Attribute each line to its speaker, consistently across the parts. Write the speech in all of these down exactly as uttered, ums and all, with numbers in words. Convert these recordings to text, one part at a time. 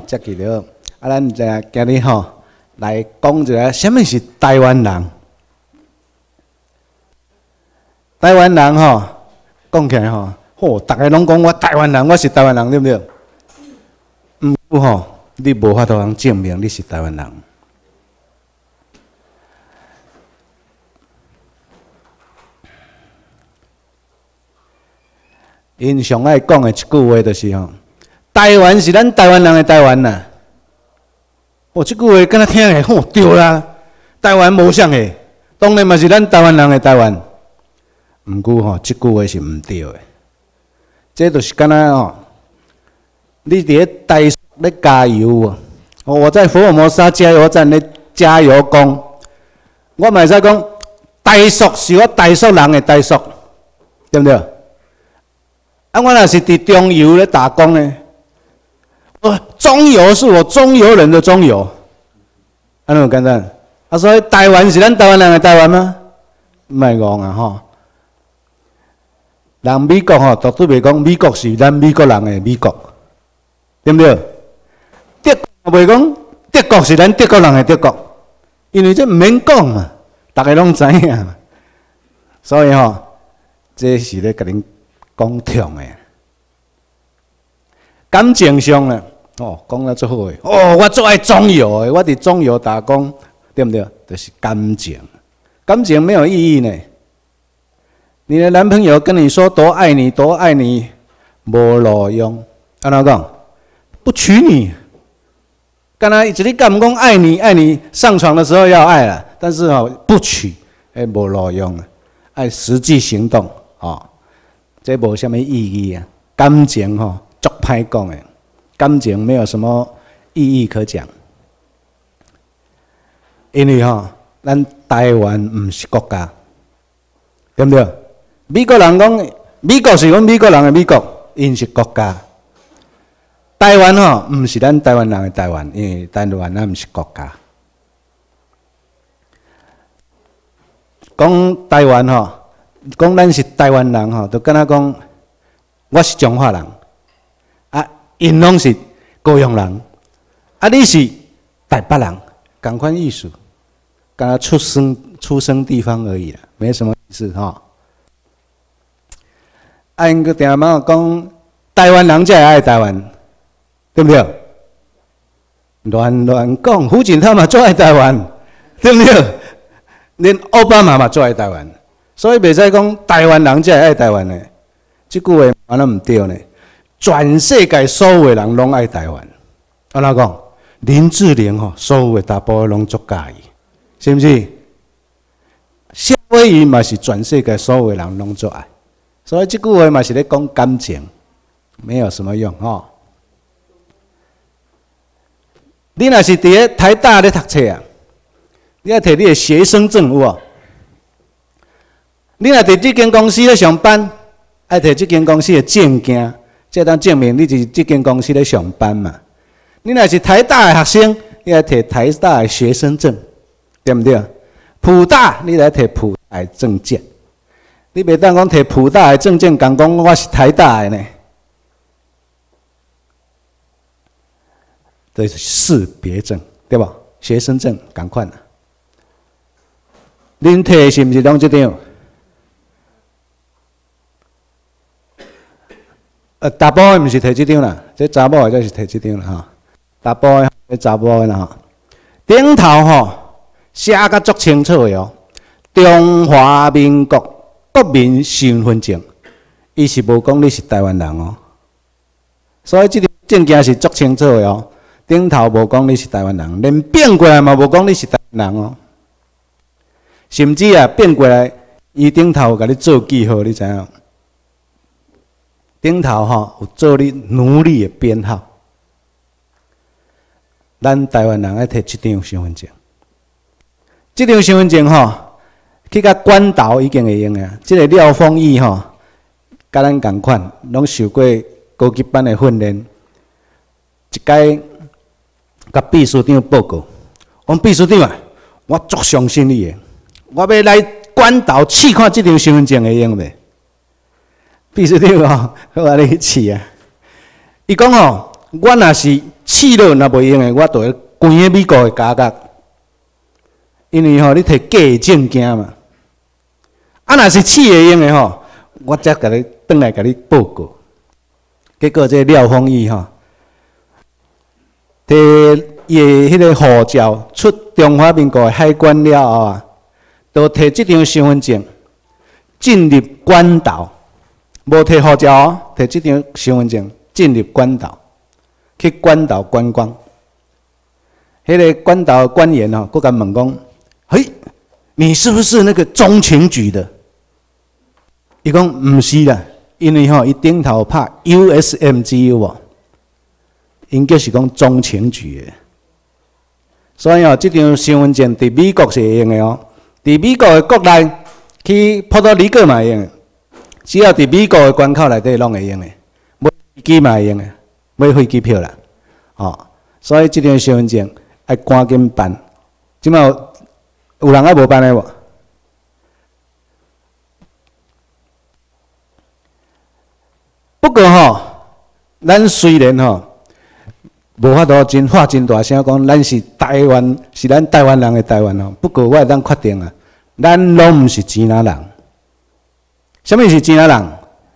Speaker 1: 接起了，啊，咱今今日吼来讲一下，什么是台湾人？台湾人吼，讲起来吼，吼，大家拢讲我台湾人，我是台湾人，对不对？毋过吼，你无法度通证明你是台湾人。因上爱讲的一句话就是吼，台湾是咱台湾人的台湾呐。哦，这句话敢若听起来吼对啦，台湾无啥个，当然嘛是咱台湾人的台湾。毋过吼，这句话是毋对的。这就是敢若吼，你伫咧台咧加油啊！哦，我在福尔摩沙加油站咧加油讲，我嘛会使讲台塑是我台塑人的台塑，对不对？啊，我若是伫中油咧打工呢，哦，中油是我中油人的中油，安尼有简单。啊，所以台湾是咱台湾人的台湾吗？莫戆啊吼！人美国吼，绝对袂讲美国是咱美国人的美国，对不对？德国袂讲德国是咱德国人的德国，因为这毋免讲嘛，大家拢知影嘛。所以吼，这是咧甲恁讲痛的。感情上呢，哦，讲得最好诶。哦，我最爱中油的，我伫中油打工，对不对？就是感情，感情没有意义呢。你的男朋友跟你说多爱你，多爱你，无路用。安怎讲？不娶你。刚才一直讲讲爱你，爱你，上床的时候要爱了，但是哦不娶，哎无路用啊，爱实际行动哦，这无什么意义啊。感情吼，足歹讲的，感情没有什么意义可讲，因为吼，咱台湾唔是国家，对不对？美国人讲，美国是阮美国人的美国，因是国家。台湾吼，毋是咱台湾人的台湾，因为台湾咱毋是国家。讲台湾吼，讲咱是台湾人吼，就敢若讲我是中华人，啊，因拢是高雄人，啊，你是台北人，同款意思，敢若出生出生地方而已啦，没什么意思吼。啊，因个定嘛讲台湾人才会爱台湾，对不对？乱乱讲，胡锦涛嘛最爱台湾，对不对？连奥巴马嘛最爱台湾，所以袂使讲台湾人才会爱台湾呢。这句话安那唔对呢？全世界所有的人拢爱台湾，安怎讲？林志玲吼，所有的大部拢足介意，是不是？夏威夷嘛是全世界所有的人拢足爱。所以这句话嘛是咧讲感情，没有什么用吼。你若是伫咧台大咧读册啊，你要摕你的学生证有无？你若伫这间公司咧上班，爱摕这间公司的证件，才当证明你是这间公司咧上班嘛。你若是台大的学生，你要摕台大的学生证，对不对？普大你来摕普大的证件。你袂当讲摕普大的证件，讲讲我是台大的呢，这是识别证，对吧？学生证同款啊。恁摕是毋是拢这张？呃，查甫的毋是摕这张啦，这查某的才是摕这张啦哈。查甫的，这查某的啦哈。顶头吼写甲足清楚的哦，中华民国国民身份证，伊是无讲你是台湾人哦，所以这张证件是足清楚的哦。顶头无讲你是台湾人，连变过来嘛无讲你是台湾人哦。甚至啊变过来，伊顶头甲你做记号，你知影？顶头吼有做你奴隶的编号。咱台湾人爱摕这张身份证，这张身份证吼。去甲关岛已经会用啊！即、这个廖凤仪吼，甲咱共款，拢受过高级班的训练。一摆甲秘书长报告，我秘书长啊，我足相信你的，我要来关岛试看即张身份证会用袂？秘书长吼，我甲你去试啊！伊讲吼， 我若是试了若袂用的，我就会关喺美国的家角，因为吼、哦、你摕假的证件嘛。啊，若是试会用的吼，我才甲你转来甲你报告。结果这廖凤仪吼，摕伊的迄个护照出中华民国的海关了后啊，都摕这张身份证进入关岛，无摕护照哦，摕这张身份证进入关岛，去关岛观光。迄个关岛官员哦，佫甲问讲：“嘿，你是不是那个中情局的？”伊讲毋是啦，因为吼伊顶头拍 U S M G 有无？因就是讲中情局的。所以哦，这张身份证伫美国是会用的哦，伫美国的国内去波多黎各嘛会用的，只要伫美国的关口内底拢会用的，买飞机嘛会用的，买飞机票啦，哦，所以这张身份证要赶紧办。即摆有有人还无办的无？不过吼，咱虽然吼无法度真话真大声讲，咱是台湾，是咱台湾人的台湾吼。不过我会当确定啊，咱拢毋是支那人。什么是支那人？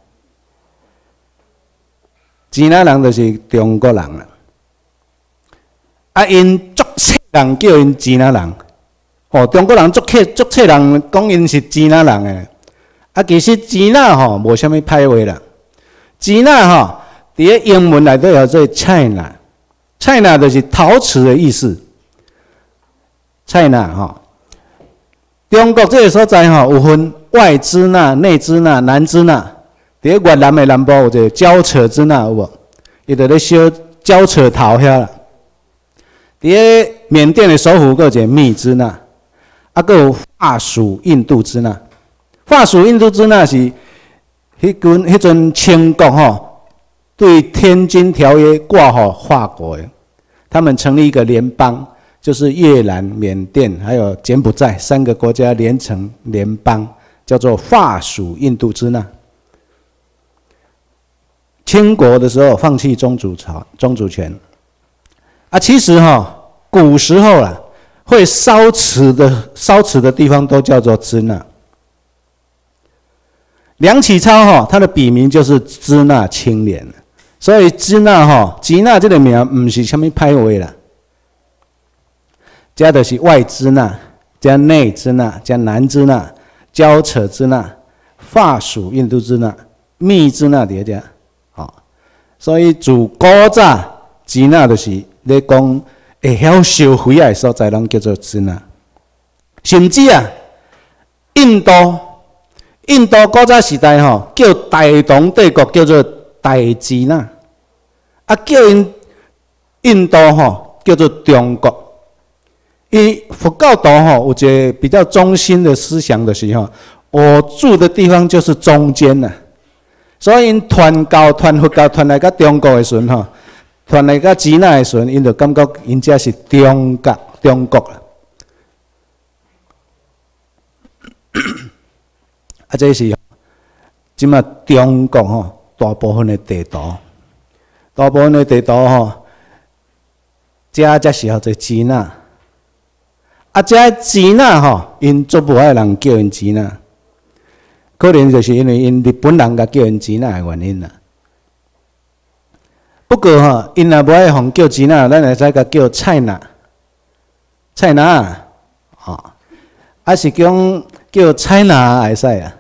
Speaker 1: 支那人就是中国人啦。啊，因足册人叫因支那人，哦，中国人足册足册人讲因是支那人诶。啊，其实支那吼无啥物歹话啦。支那吼，伫咧英文内底叫做 China，China 就是陶瓷的意思。China 吼，中国这个所在吼有分外支那、内支那、南支那。伫咧越南的南部有一个交扯支那有无？伊就咧烧交扯陶遐啦。伫咧缅甸的首府佫有一个密支那，啊，佫有法属印度支那。法属印度支那是迄阵迄阵清国吼对天津条约挂好法国的，他们成立一个联邦，就是越南、缅甸还有柬埔寨三个国家连成联邦，叫做法属印度支那。清国的时候放弃宗主朝宗主权，啊，其实哈、哦，古时候啦，会烧瓷的烧瓷的地方都叫做支那。梁启超哈，他的笔名就是支那青年，所以支那哈，支那这个名唔是什么歹话啦，加的是外支那、加内支那、加南支那、交扯支那、法属印度支那、密支那叠加。所以自古早支那就是咧讲会晓烧灰的所在，拢叫做支那。甚至啊，印度印度古早时代吼，叫大同帝国叫做大支那，啊叫因印度吼叫做中国。伊佛教徒吼有一个比较中心的思想的时候，我住的地方就是中间呐。所以因传教、传佛教传来到中国的时阵吼，传来到支那的时阵，因就感觉因这是中国中国啦。啊，这是即马中国吼大部分的地图，大部分的地图吼，这才是叫做支那。啊，这支那吼，因足无爱人叫因支那。可能就是因为因日本人甲叫因支那的原因啦。不过吼，因若无爱互叫支那，咱会使甲叫菜那，菜那，吼，啊是讲叫菜那会使啊。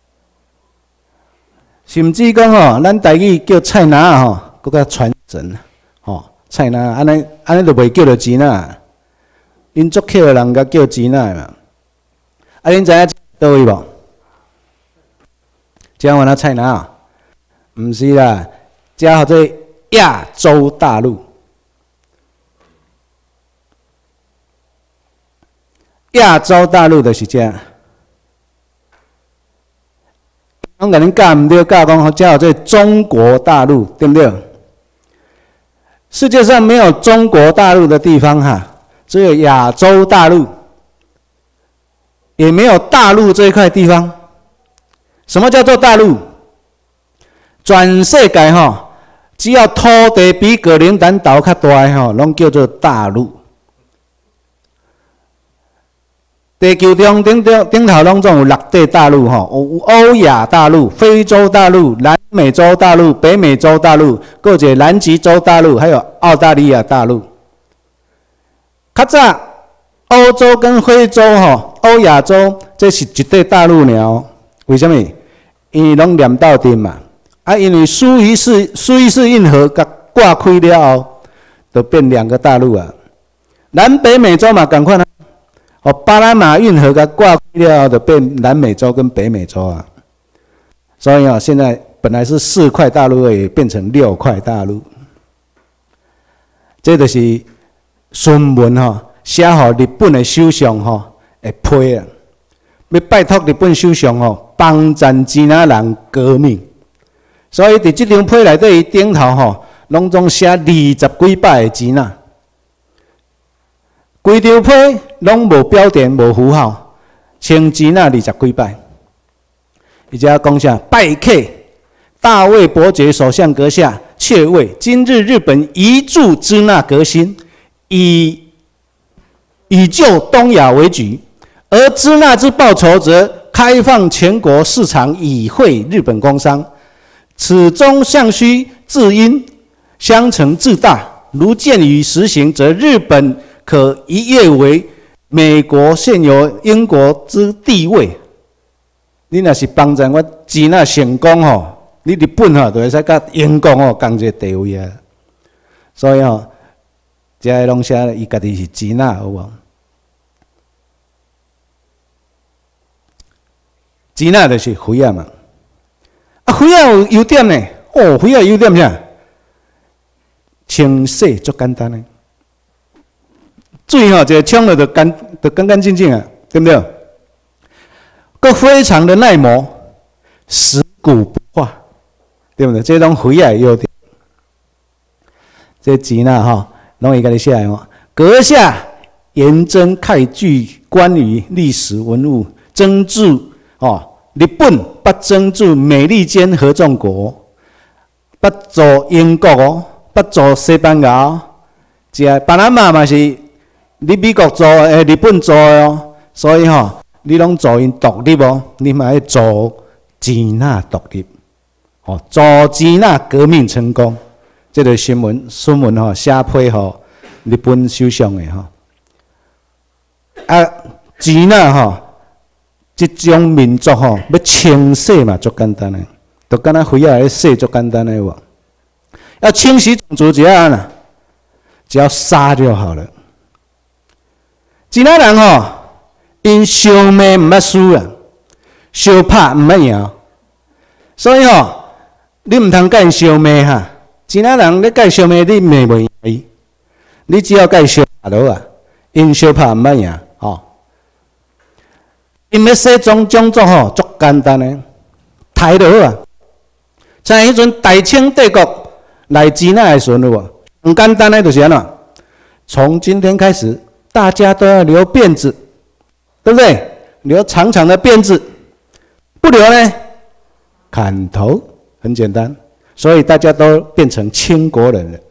Speaker 1: 甚至讲吼，咱台语叫菜那吼，搁较传神，吼，菜那安尼安尼就袂叫着支那，因足客的人甲叫支那嘛。啊，恁知影倒位无？这样玩到菜哪啊？唔是啦，这叫做亚洲大陆。亚洲大陆就是这样。我甲恁教唔对，教讲这叫做中国大陆，对不对？世界上没有中国大陆的地方哈，只有亚洲大陆，也没有大陆这一块地方。什么叫做大陆？全世界吼， 只要土地比个人单岛较大诶吼，拢叫做大陆。地球中顶顶顶头拢总有六块大陆吼，有欧亚大陆、非洲大陆、南美洲大陆、北美洲大陆，还有一个南极洲大陆，还有澳大利亚大陆。较早欧洲跟非洲吼、欧亚洲这是一块大陆尔，为什么？因为拢连到阵嘛。啊，因为苏伊士苏伊士运河甲挂开了后，就变两个大陆啊。南北美洲嘛，赶快啊！哦，巴拿马运河甲挂开了后，就变南美洲跟北美洲啊。所以啊，现在本来是四块大陆而已，变成六块大陆。这就是孙文吼写予日本的首相吼的批啊，要拜托日本首相吼帮赞支那人革命。所以伫这张批内底，伊顶头吼，拢总写二十几百个支那。规张批拢无标点，无符号，称支那二十几百。伊遮讲啥？拜客大卫伯爵首相阁下，却为今日日本移驻支那革新，以以就东亚为局，而支那之报酬则开放全国市场，以惠日本工商。此中尚需自因，相成自大。如鉴于实行，则日本可一跃为美国现有英国之地位。你若是帮助我支那成功吼，你日本吼就会使甲英国吼共一个地位啊。所以吼，这个拢写伊家己是支那，有无？支那就是肥啊嘛。啊，肥仔有优点呢，哦，肥仔优点啥？清洗足简单的，水吼一个冲了就干，就干干净净啊，对不对？佮非常的耐磨，蚀骨不化，对不对？这种肥仔的优点。这支那吼，拢伊家己写的哦。阁下严征开具关于历史文物征注哦。日本不征驻美利坚合众国，不助英国哦，不助西班牙哦，这巴拿马嘛是你美国做诶，日本做诶哦，所以吼、哦，你拢助因独立哦，你嘛要助支那独立，哦，助支那革命成功，这个新闻新闻吼写批吼日本首相诶吼，啊，支那吼。这种民族吼、哦，要清洗嘛，足简单的，就敢若肥仔咧洗足简单的无？要清洗种族怎样呢？只要杀就好了。支那人吼、哦，因相骂唔捌输啊，相拍唔捌赢，所以吼、哦，你唔通甲因相骂哈。支那人咧甲伊相骂，你骂袂赢伊，你只要甲伊相拍落啊，因相拍唔捌赢。因要洗种种族吼，足简单的，抬就好啊。像迄阵大清帝国来支那的时阵有无？很简单的，就是安怎？从今天开始，大家都要留辫子，对不对？留长长的辫子，不留呢，砍头，很简单。所以大家都变成清国人了。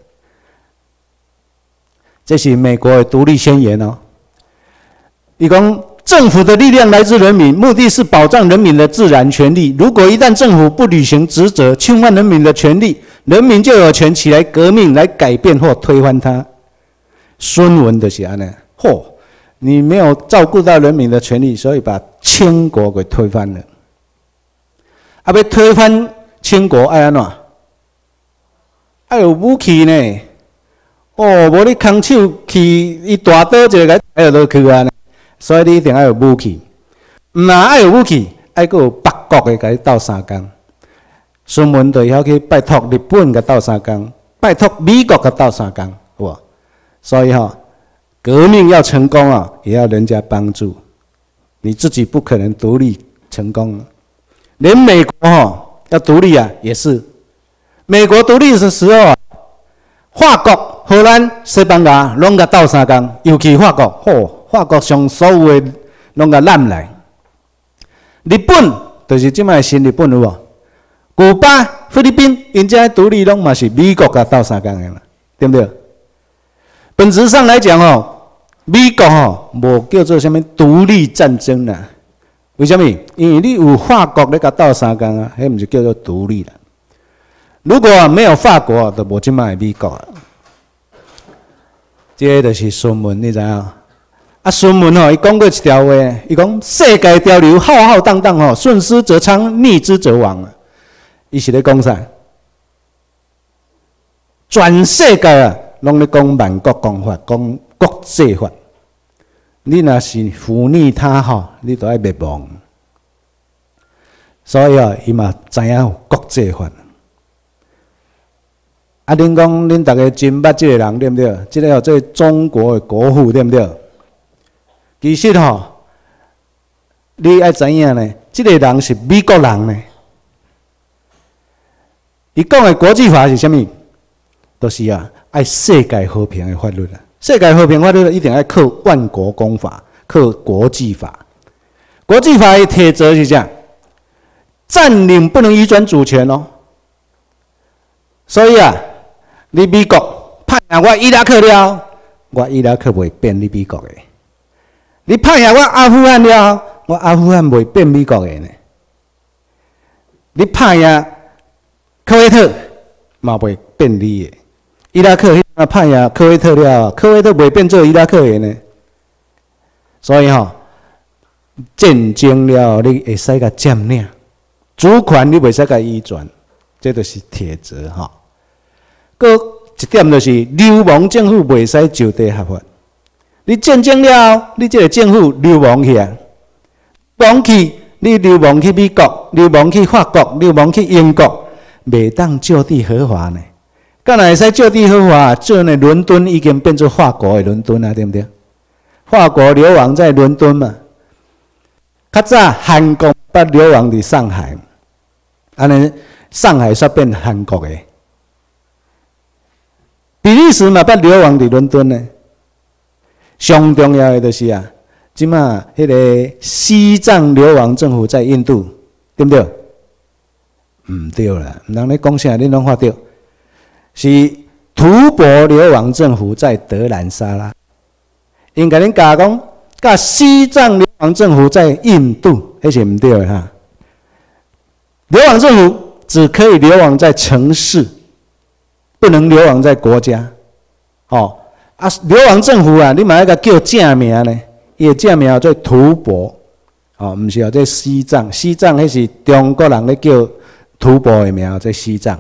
Speaker 1: 这是美国的独立宣言哦。伊讲。政府的力量来自人民，目的是保障人民的自然权利。如果一旦政府不履行职责，侵犯人民的权利，人民就有权起来革命，来改变或推翻它。孙文就是安尼，嚯，你没有照顾到人民的权利，所以把清国给推翻了。啊，要推翻清国爱安怎？爱有武器呢？哦，无你空手去，伊大刀一个给抬落去啊！所以你一定要有武器，唔若爱有武器，爱阁有北国的甲你斗相共。孙文就要去拜托日本甲斗相共，拜托美国甲斗相共，有无？所以吼、哦，革命要成功啊，也要人家帮助，你自己不可能独立成功。连美国吼、哦、要独立啊，也是美国独立的时候啊，法国、荷兰、西班牙拢甲斗相共，尤其法国，吼、哦。法国上所有的拢甲揽来，日本就是即摆新日本有无？ 古巴、菲律宾，因这独立拢嘛是美国甲斗相共的啦，对不对？本质上来讲哦，美国哦无叫做什么独立战争啦。为什么？因为你有法国咧甲斗相共啊，迄毋是叫做独立啦。如果没有法国，就无即卖美国啊。这个就是孙文，你知影？啊，孙文吼，伊讲过一条话，伊讲世界潮流浩浩荡荡吼，顺之则昌，逆之则亡啊。伊是咧讲啥？全世界啊，拢咧讲万国公法，讲国际法。你若是忤逆他吼，你就要灭亡。所以啊，伊嘛知影有国际法。啊，恁讲恁大家真捌即个人对不对？即、这个做中国的国父对不对？其实吼，你爱知影呢，即、这个人是美国人呢。伊讲的国际法是啥物？都、就是啊，爱世界和平的法律啊。世界和平法律一定要靠万国公法，靠国际法。国际法的体则是这样：占领不能移转主权哦。所以啊。你美国派下我伊拉克了，我伊拉克袂变你美国的；你派下我阿富汗了，我阿富汗袂变美国的呢。你派下科威特嘛袂变你的，伊拉克那派下科威特了，科威特袂变做伊拉克的呢。所以吼、哦，战争了，你会使甲占领，主权你袂使甲移转，这就是铁则哈。搁一点就是流亡政府袂使就地合法。你战争了，你这个政府流亡去啊，亡去你流亡去美国，流亡去法国，流亡去英国，袂当就地合法呢。敢若会使就地合法，这呢伦敦已经变做法国的伦敦啊，对不对？法国流亡在伦敦嘛。较早韩国捌流亡伫上海，安尼上海煞变韩国的。比利时嘛，捌流亡伫伦敦呢。上重要的就是啊，即马迄个西藏流亡政府在印度，对不对？唔对啦，唔通咧讲啥，你拢发对。是吐蕃流亡政府在德兰萨拉，因甲恁教讲，甲西藏流亡政府在印度，迄是唔对的哈。流亡政府只可以流亡在城市。不能流亡在国家，哦啊！流亡政府啊，你嘛要甲叫正名呢？伊的正名叫做吐蕃，哦，唔是哦，这西藏，西藏迄是中国人咧叫吐蕃的名，在西藏。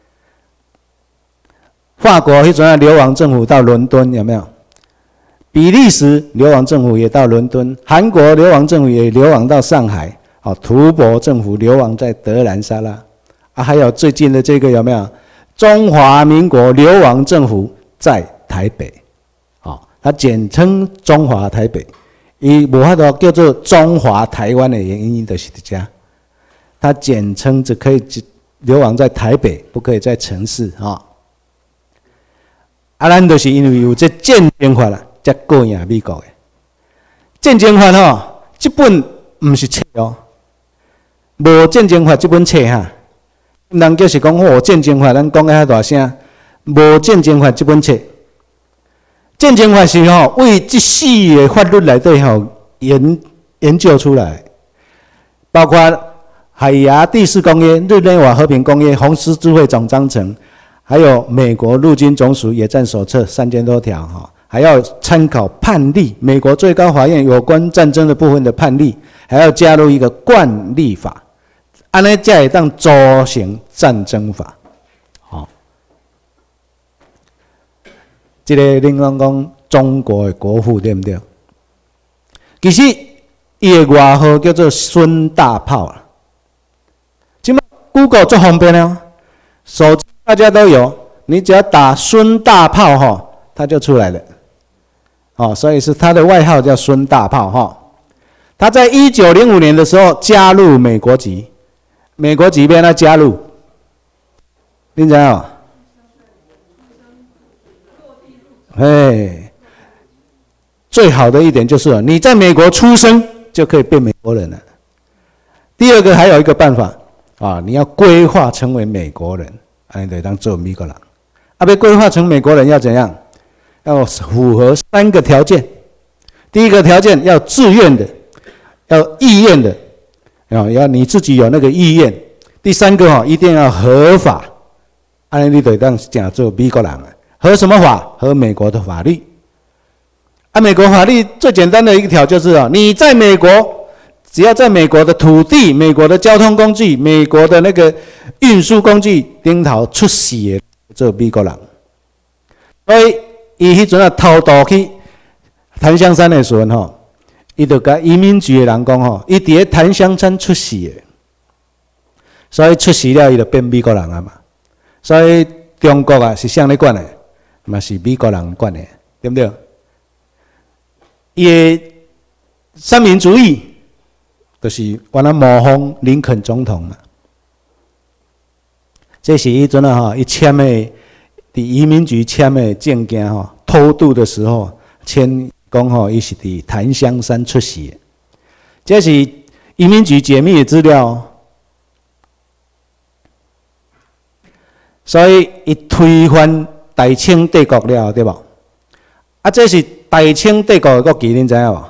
Speaker 1: 法国迄阵啊，流亡政府到伦敦有没有？比利时流亡政府也到伦敦，韩国流亡政府也流亡到上海，哦，吐蕃政府流亡在德兰萨拉，啊，还有最近的这个有没有？中华民国流亡政府在台北，哦，它简称中华台北，伊无法度叫做中华台湾的原因就是这样，它简称只可以流亡在台北，不可以在城市哈。啊，咱就是因为有这战争法啦，才过赢美国的。战争法吼，这本唔是册哦，无战争法这本册哈。人就是讲哦，战争法，咱讲个遐大声，无战争法这本册。战争法是吼为这四个法律内底吼研研究出来，包括海牙第四公约、日内瓦和平公约、红十字会总章程，还有美国陆军总署野战手册三千多条哈，还要参考判例，美国最高法院有关战争的部分的判例，还要加入一个惯例法。安尼才会当组成战争法，好、哦。这个恁讲讲中国的国父对不对？其实伊的外号叫做孙大炮啊。即马 Google 最方便了，手机大家都有，你只要打孙大炮哈，它就出来了。哦，所以是他的外号叫孙大炮哈。他在一九零五年的时候加入美国籍。美国籍边他加入，你知道？哎，最好的一点就是你在美国出生就可以变美国人了。第二个还有一个办法， 啊，你要规划成为美国人，安尼就当做美国人。啊，要规划成美国人要怎样？要符合三个条件。第一个条件要自愿的，要意愿的，啊，要你自己有那个意愿。第三个哈，一定要合法，安尼你就当讲做美国人了。合什么法？合美国的法律。啊，美国法律最简单的一条就是啊，你在美国，只要在美国的土地、美国的交通工具、美国的那个运输工具顶头出事的，做美国人。所以伊迄阵啊偷渡去檀香山的时阵吼，伊就甲移民局的人讲吼，伊伫咧檀香山出事的，所以出事了，伊就变美国人啊嘛。所以中国啊是谁咧管的？嘛是美国人管的，对不对？伊的三民主义，就是原来模仿林肯总统嘛。这是迄阵啊吼，伊签的，伫移民局签的证件吼，偷渡的时候签讲吼，伊是伫檀香山出事的。这是移民局解密的资料哦。所以伊推翻大清帝国了，对无？啊，这是大清帝国的国旗，恁知影无？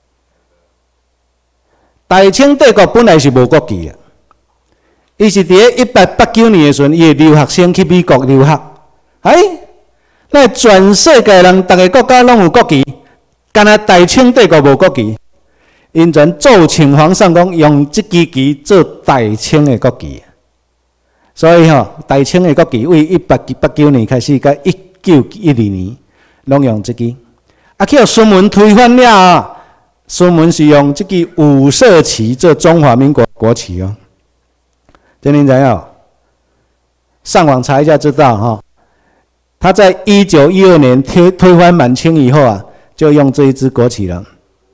Speaker 1: 大清帝国本来是无国旗的，伊是伫咧一八八九年的时阵，伊的留学生去美国留学，哎，那全世界人逐个国家拢有国旗，干那大清帝国无国旗，因全奏请皇上讲用这支旗做大清的国旗。所以吼，大清的国旗为一八八九年开始，到一九一二年，拢用这支。啊，去互孙文推翻了啊！孙文是用这支五色旗做中华民国国旗哦。这您知影？上网查一下知道哈。他在一九一二年推推翻满清以后啊，就用这一支国旗了。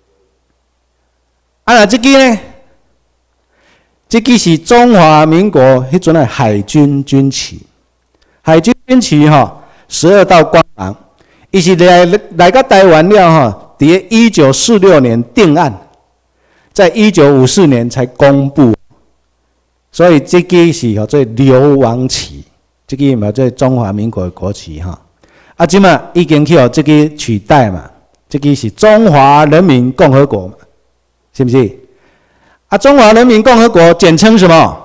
Speaker 1: 啊，那这支呢？这支是中华民国迄阵的海军军旗，海军军旗吼，十二道光芒，伊是来来到台湾了吼，伫一九四六年定案，在一九五四年才公布，所以这支是叫做流亡旗，这支嘛做中华民国的国旗哈。啊，即嘛已经去互这支取代嘛，这支是中华人民共和国嘛，是不是？啊，中华人民共和国简称什么？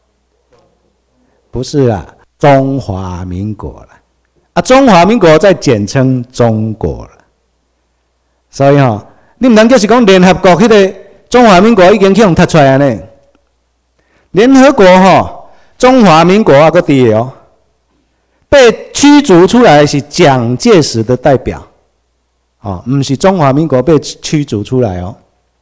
Speaker 1: 不是啊，中华民国了。啊，中华民国再简称中国了。所以吼、哦，你唔通就是讲联合国迄个中华民国已经去互踢出来呢。联合国吼、哦，中华民国啊个伫哦，被驱逐出来是蒋介石的代表，哦，唔是中华民国被驱逐出来哦。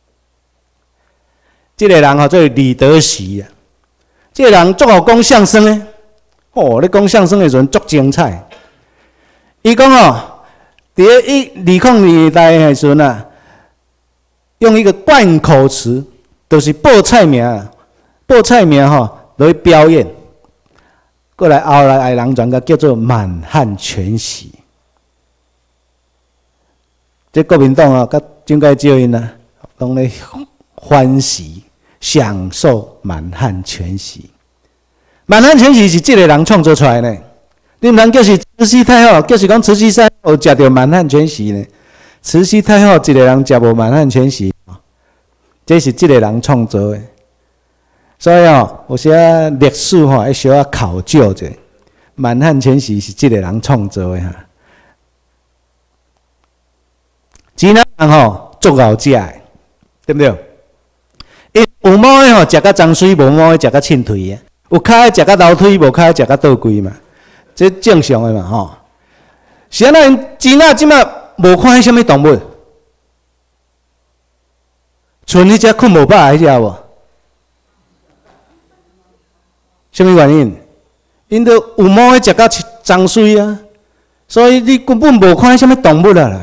Speaker 1: 这个人吼做李德祺啊，这个人足好讲相声呢。哦，你讲相声的时阵足精彩。伊讲哦，伫咧一二零年代的时阵啊，用一个贯口词，就是报菜名，报菜名吼来表演。过来后来的人转个叫做满汉全席。这国民党啊，甲蒋介石因啊，拢咧欢喜。享受满汉全席，满汉全席是这个人创作出来的。你唔通叫是慈禧太后，叫是讲慈禧太后食到满汉全席呢？慈禧太后一个人食无满汉全席，这是这个人创作的。所以哦，有些历史吼，要小可考究者，满汉全席是这个人创作的哈。济南人吼足好食的，对不对？有毛的吼，食甲脏水；无毛的食甲凊腿的。有骹的食甲楼腿，无骹的食甲倒规嘛，这正常的嘛吼。是安那钱仔即马无看迄什么动物，剩迄只困无饱迄只无？什么原因？因都有毛的食甲脏水啊，所以你根本无看迄什么动物啦。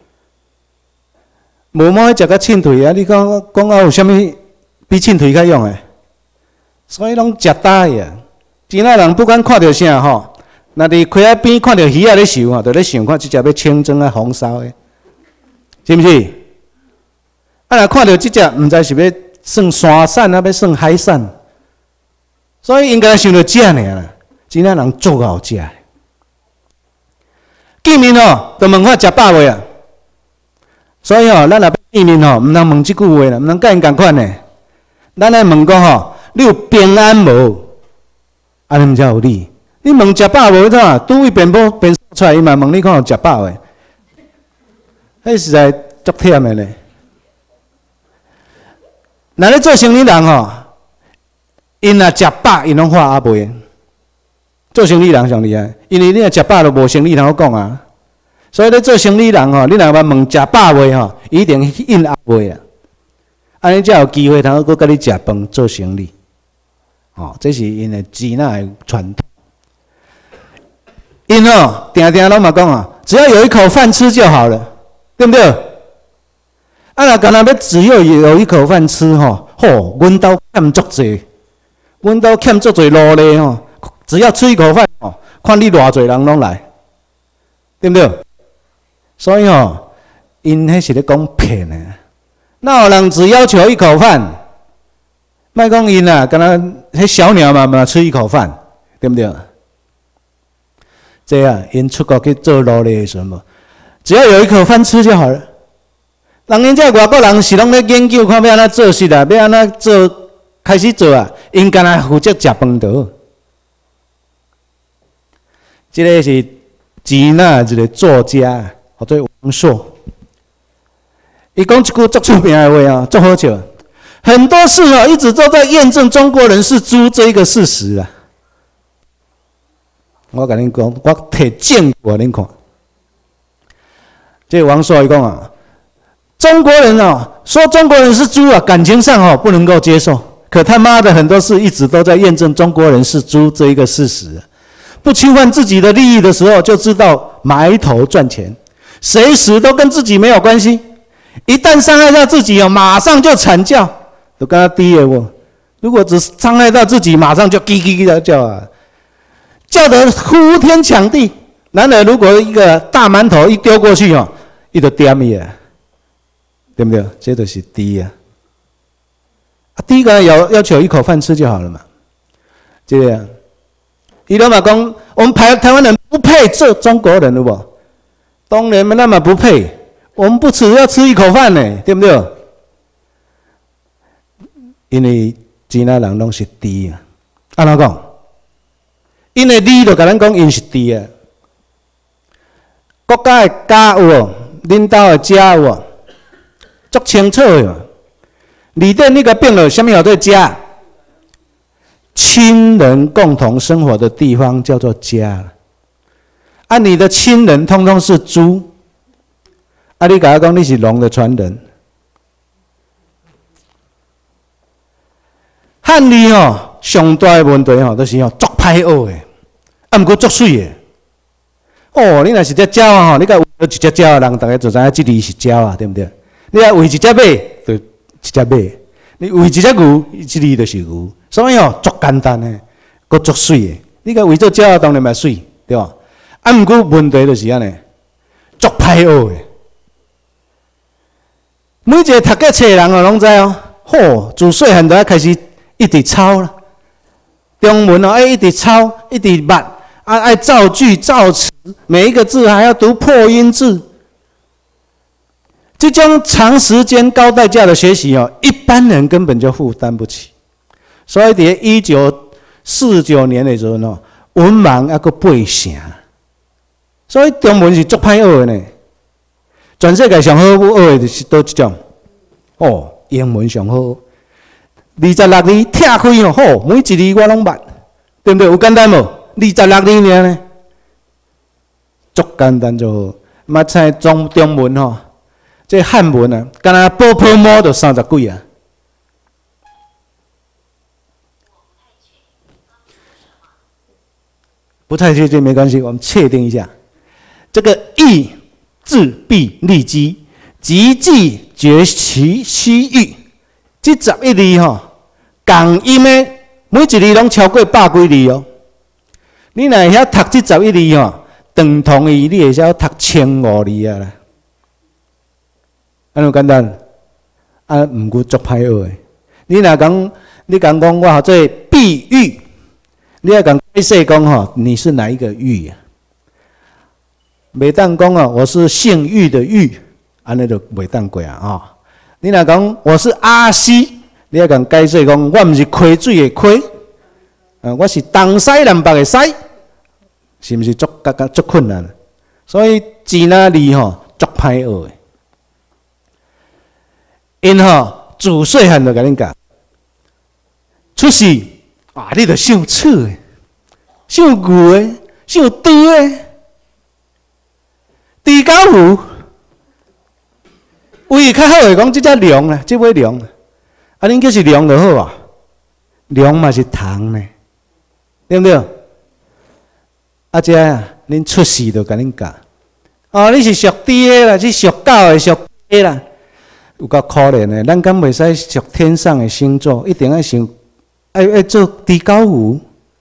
Speaker 1: 无毛的食甲凊腿啊，你讲讲啊有啥物？比凊腿较用诶，所以拢食大呀。济南人不管看到啥吼，若伫溪仔边看到鱼仔咧游吼，就咧想看即只要清蒸啊、红烧诶，是毋是？啊，若看到即只，毋知是要算山鳝啊，要算海鳝， 所以应该想着食尔啦，真正人足好食。见面吼，就问看食饱未啊？所以吼，咱若要见面吼，毋通问即句话啦，毋通甲因共款呢。咱来问讲吼，你有平安无？安尼毋才有理。你问食饱无？怎拄一遍无变出来，伊嘛问你看有食饱诶？迄实在足忝诶咧。若咧做生意人吼，因若食饱，因拢话也袂。做生意人上厉害，因为你若食饱就无生意通好讲啊。所以咧做生意人吼，你若要问食饱未吼，一定应也袂啊。安尼才有机会通搁甲你食饭做生意。哦，这是因的支那的传统。因哦，定定拢嘛讲啊，只要有一口饭吃就好了，对不对？啊，若干那要只要有一口饭吃吼，吼，阮兜欠足济，阮兜欠足济劳力吼，只要吃一口饭吼，看你偌济人拢来，对不对？所以吼，因迄是咧讲骗的。哪有人只要求一口饭？莫讲因啊，敢若迄小鸟嘛嘛吃一口饭，对不对？这啊，因出国去做劳力的时候，只要有一口饭吃就好了。人因这外国人是拢咧研究，看要安怎做事啦，要安怎做，开始做啊，因敢若负责食饭就好。这个是支那一个作家，或者王朔，伊讲一句足出名的话啊，足好笑。很多事啊，一直都在验证中国人是猪这一个事实啊。我跟恁讲，我摕证据恁看。这王朔伊讲啊，中国人啊，说中国人是猪啊，感情上哦不能够接受，可他妈的很多事一直都在验证中国人是猪这一个事实啊。不侵犯自己的利益的时候，就知道埋头赚钱，谁死都跟自己没有关系。一旦伤害到自己哦，马上就惨叫。就跟他低了我，如果只伤害到自己，马上就叽叽叽的叫啊，叫得呼天抢地。然而，如果一个大馒头一丢过去哦，伊就点伊啊，对不对？这就是低啊。啊，第一个要要求一口饭吃就好了嘛，这个。伊都嘛讲，我们台台湾人不配做中国人，对不？当然那么不配，我们不只要吃一口饭呢，对不对？因为支那人拢是猪啊，安怎讲？因为你就甲咱讲，因是猪啊。国家的家有哦，领导的家有哦，足清楚的嘛。里面那个变了，下面有对家，亲人共同生活的地方叫做家。啊，你的亲人通通是猪，啊，你甲我讲你是龙的传人。汉语哦，上大的问题哦，就是哦，足歹学的，啊，毋过足水的。哦，你若是只鸟啊，吼，你甲喂一只鸟，人大家就知影即字是鸟啊，对不对？你若喂一只马，就一只马；你喂一只牛，即字就是牛。所以哦，足简单的，佮足水的。你甲喂做鸟，当然嘛水，对吧？啊，毋过问题就是安尼，足歹学的。每一个读过册的人哦，拢知哦，吼，自细汉就要开始。一直抄啦，中文哦，爱一直抄，一直捌，啊，爱造句、造词，每一个字还要读破音字。这种长时间、高代价的学习哦，一般人根本就负担不起。所以在一九四九年的时候呢，文盲还佫八成，所以中文是足歹学的呢。全世界上好学的就是倒一种，哦，英文上好。二十六字拆开哦，好，每一字我拢捌，对不对？有简单无？二十六字尔呢，足简单就好。嘛，猜中中文吼，这汉文啊，敢若波波摸就三十几啊。不太确定没关系，我们确定一下。这个意志必立机，即即绝其西域。这十一字吼，共音的每一字拢超过百几字哦。你若会晓读这十一字吼，等同于你会晓读千五字啊啦。安尼简单，啊，毋过足歹学的。你若讲，你讲讲我做碧玉， 你要讲解释讲吼，你是哪一个玉啊？袂当讲哦，我是姓玉的玉，安尼就袂当过啊！哦，你若讲我是阿西，你要讲解释讲，我毋是溪水的溪，啊，我是东西南北的西，是毋是足格格足困难？所以字那字吼足歹学的，因吼自细汉就甲恁教，出世啊，你着姓楚的，姓牛的，姓猪的。猪狗牛，位较好诶，讲即只龙啦，即尾龙，啊，恁叫是龙就好啊，龙嘛是虫呢，对不对？啊，这啊，恁出世就甲恁教，哦，你是属猪诶啦，是属狗诶，属鸡啦，有够可怜诶，咱敢袂使属天上诶星座，一定要想，爱爱做猪狗牛，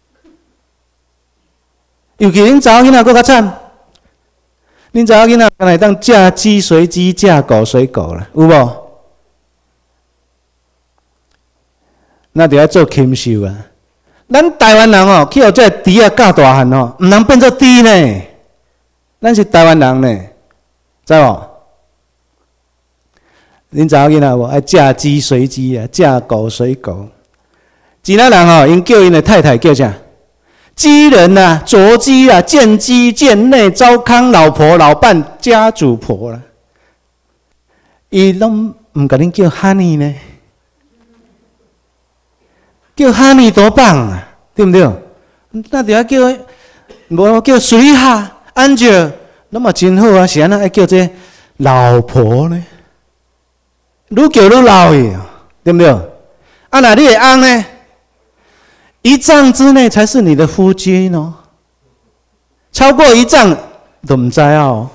Speaker 1: 尤其恁查某囡仔搁较惨。恁查某囡仔敢会当嫁鸡随鸡，嫁狗随狗啦，有无？那就要做禽兽啊！咱台湾人哦，去互这猪啊教大汉哦，毋通变做猪呢。咱是台湾人呢，知无？恁查某囡仔无爱嫁鸡随鸡啊，嫁狗随狗。济南人哦，因叫因的太太叫啥？鸡人呐、啊，啄鸡啊，见鸡见内，糟糠老婆老伴家主婆啦。伊拢唔甲恁叫 honey 呢？叫 honey 多棒啊，对不对？那就要叫，无叫水哈 Angel， 那么真好啊，是安那爱叫这老婆呢？愈叫愈老去，对不对？啊，那你的翁呢？一丈之内才是你的夫君哦，超过一丈都唔知哦。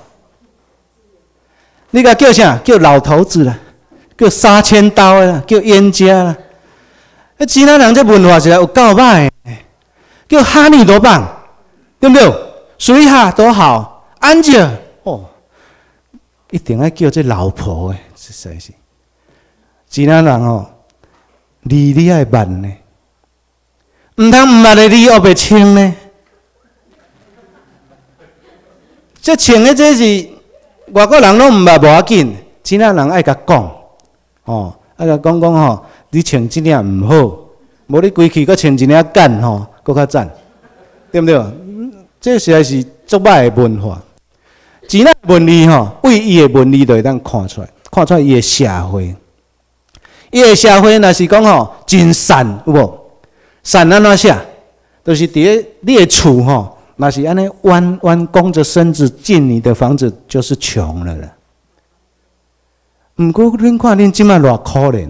Speaker 1: 你个叫啥？叫老头子啦，叫三千刀啦，叫冤家啦。啊，其他人这文化是有够歹，叫哈尼多棒，对不对？水哈多好，安姐哦，一定要叫这老婆诶，实在是。其他人哦，离你爱慢呢。唔通唔捌的字学袂清呢？这清的这是外国人拢唔捌无要紧，其他人爱甲讲，哦，爱甲讲讲吼，你穿这领唔好，无你规气搁穿一领干吼，搁较赞，对不对？这实在是足歹的文化。其他文字吼，为伊的文字就会当看出来，看出来伊的社会，伊的社会若是讲吼真善，有无？善安怎写？就是伫咧你的厝吼，若是安尼弯弯弓着身子进你的房子，就是穷了啦。毋过恁看恁即摆偌可怜，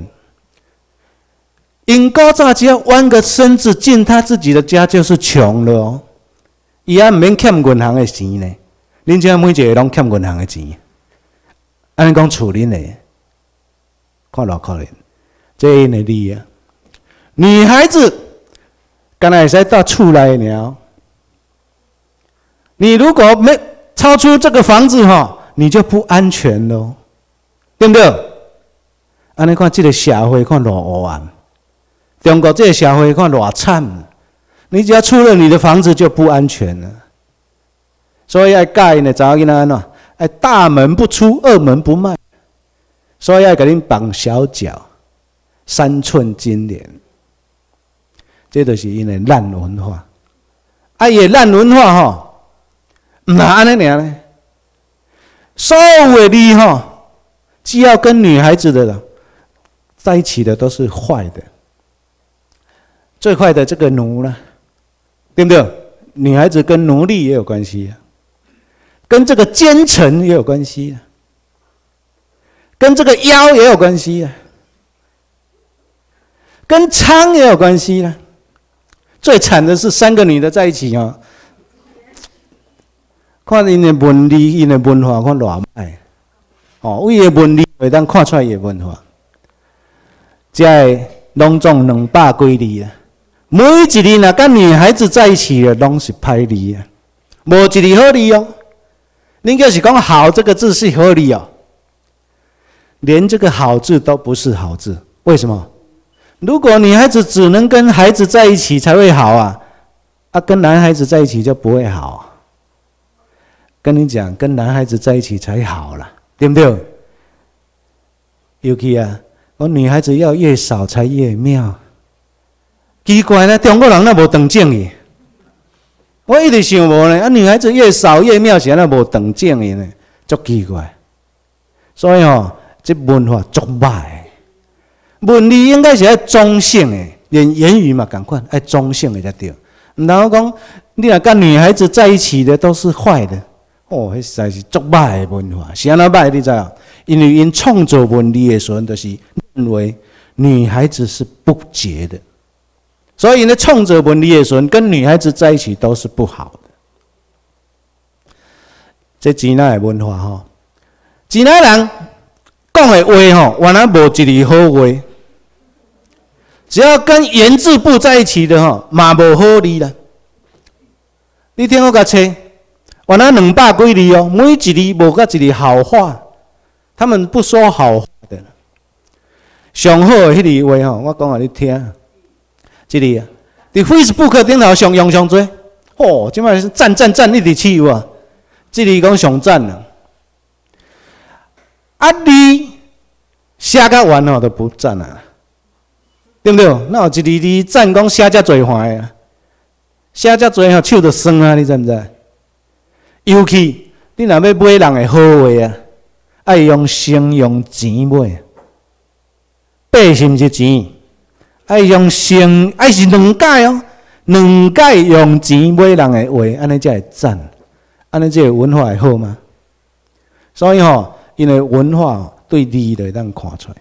Speaker 1: 因古早只要弯个身子进他自己的家，就是穷了哦。伊也毋免欠银行的钱呢。恁即摆每一个拢欠银行的钱，安尼讲厝恁的，看偌可怜，这因的理啊。女孩子。刚才会使到厝内了。你如果没超出这个房子哈，你就不安全咯，对不对？安尼看这个社会看偌黑暗，中国这个社会看偌惨。你只要出了你的房子就不安全了，所以要教因的查某囡仔安怎？哎，大门不出，二门不迈，所以要给恁绑小脚，三寸金莲。这就是因的烂文化，啊，伊烂文化吼，唔那安尼尔呢？所有的字吼，只要跟女孩子的在一起的都是坏的，最坏的这个奴呢，对不对？女孩子跟奴隶也有关系啊，跟这个奸臣也有关系啊，跟这个妖也有关系啊，跟娼也有关系啊。最惨的是三个女的在一起哦，看因的文字、因的文化，看偌歹哦。为的文字会当看出来伊的文化，这拢总两百几字啊。每一字若跟女孩子在一起的，拢是歹字啊，无一字好字哦。恁就是讲好这个字是好字哦，连这个好字都不是好字，为什么？如果女孩子只能跟孩子在一起才会好啊， 啊，跟男孩子在一起就不会好。跟你讲，跟男孩子在一起才好啦，对不对？尤其啊，我女孩子要越少才越妙。奇怪呢，中国人那无长正的，我一直想无呢。啊，女孩子越少越妙，是那无长正的呢，足奇怪。所以吼，这文化足歹。文理应该是要中性的，连言语嘛，赶快爱中性的才对。然后讲，你若跟女孩子在一起的都是坏的。哦，迄实在是足歹的文化，是安怎歹？你知影？因为因创作文理的时候，就是认为女孩子是不洁的，所以呢，创作文理的时候，跟女孩子在一起都是不好的。这济南的文化吼，济南人讲的话吼，原来无一字好话，只要跟言字部在一起的吼，嘛无好字啦。你听我甲册。原来两百几字哦，每一字无甲一字好话，他们不说好话的。上好的迄字话吼，我讲互你听。这里啊，伫 Facebook 顶头上用上多，哦，即摆是赞赞赞一直起有啊。这里讲上赞啦，啊你写甲完吼都不赞啊，对不对？那有一字字赞讲写遮侪坏啊，写遮侪吼手就酸啊，你知毋知？尤其你若要买人的好话啊，爱用先用钱买，八是毋是钱？爱用先，爱是两解哦，两解用钱买人的话，安尼才会赞，安尼这个文化会好吗？所以吼，因为文化对字就会当看出来。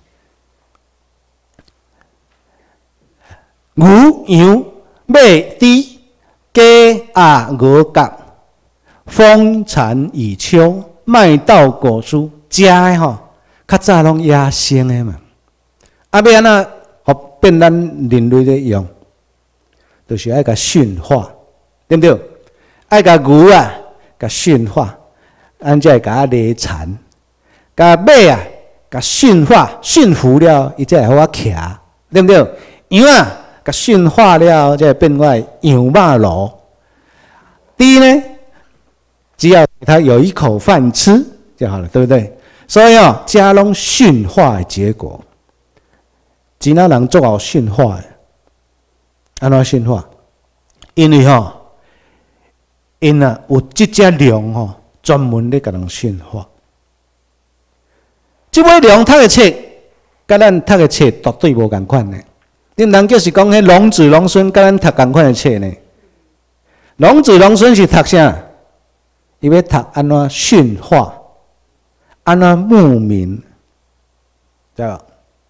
Speaker 1: 牛羊马猪鸡鸭鹅鸭。风蝉羽秋，麦稻果蔬，食的吼，较早拢野生的嘛。啊，要安怎互变咱人类咧用，就是爱甲驯化，对不对？爱甲牛啊，甲驯化，咱才会甲它勒残；甲马啊，甲驯化，驯服了，伊才会好啊骑，对不对？羊啊，甲驯化了，才会变我羊马奴。猪呢？只要他有一口饭吃就好了，对不对？所以哦，家拢驯化的结果，济南人做好驯化的，安怎驯化？因为吼，因啊有这只龙吼，专门咧甲人驯化。这尾龙读的册，甲咱读的册绝对无共款的。恁人就是讲迄龙子龙孙，甲咱读共款的册呢。龙子龙孙是读啥？伊要读安怎驯化，安怎牧民，对吧？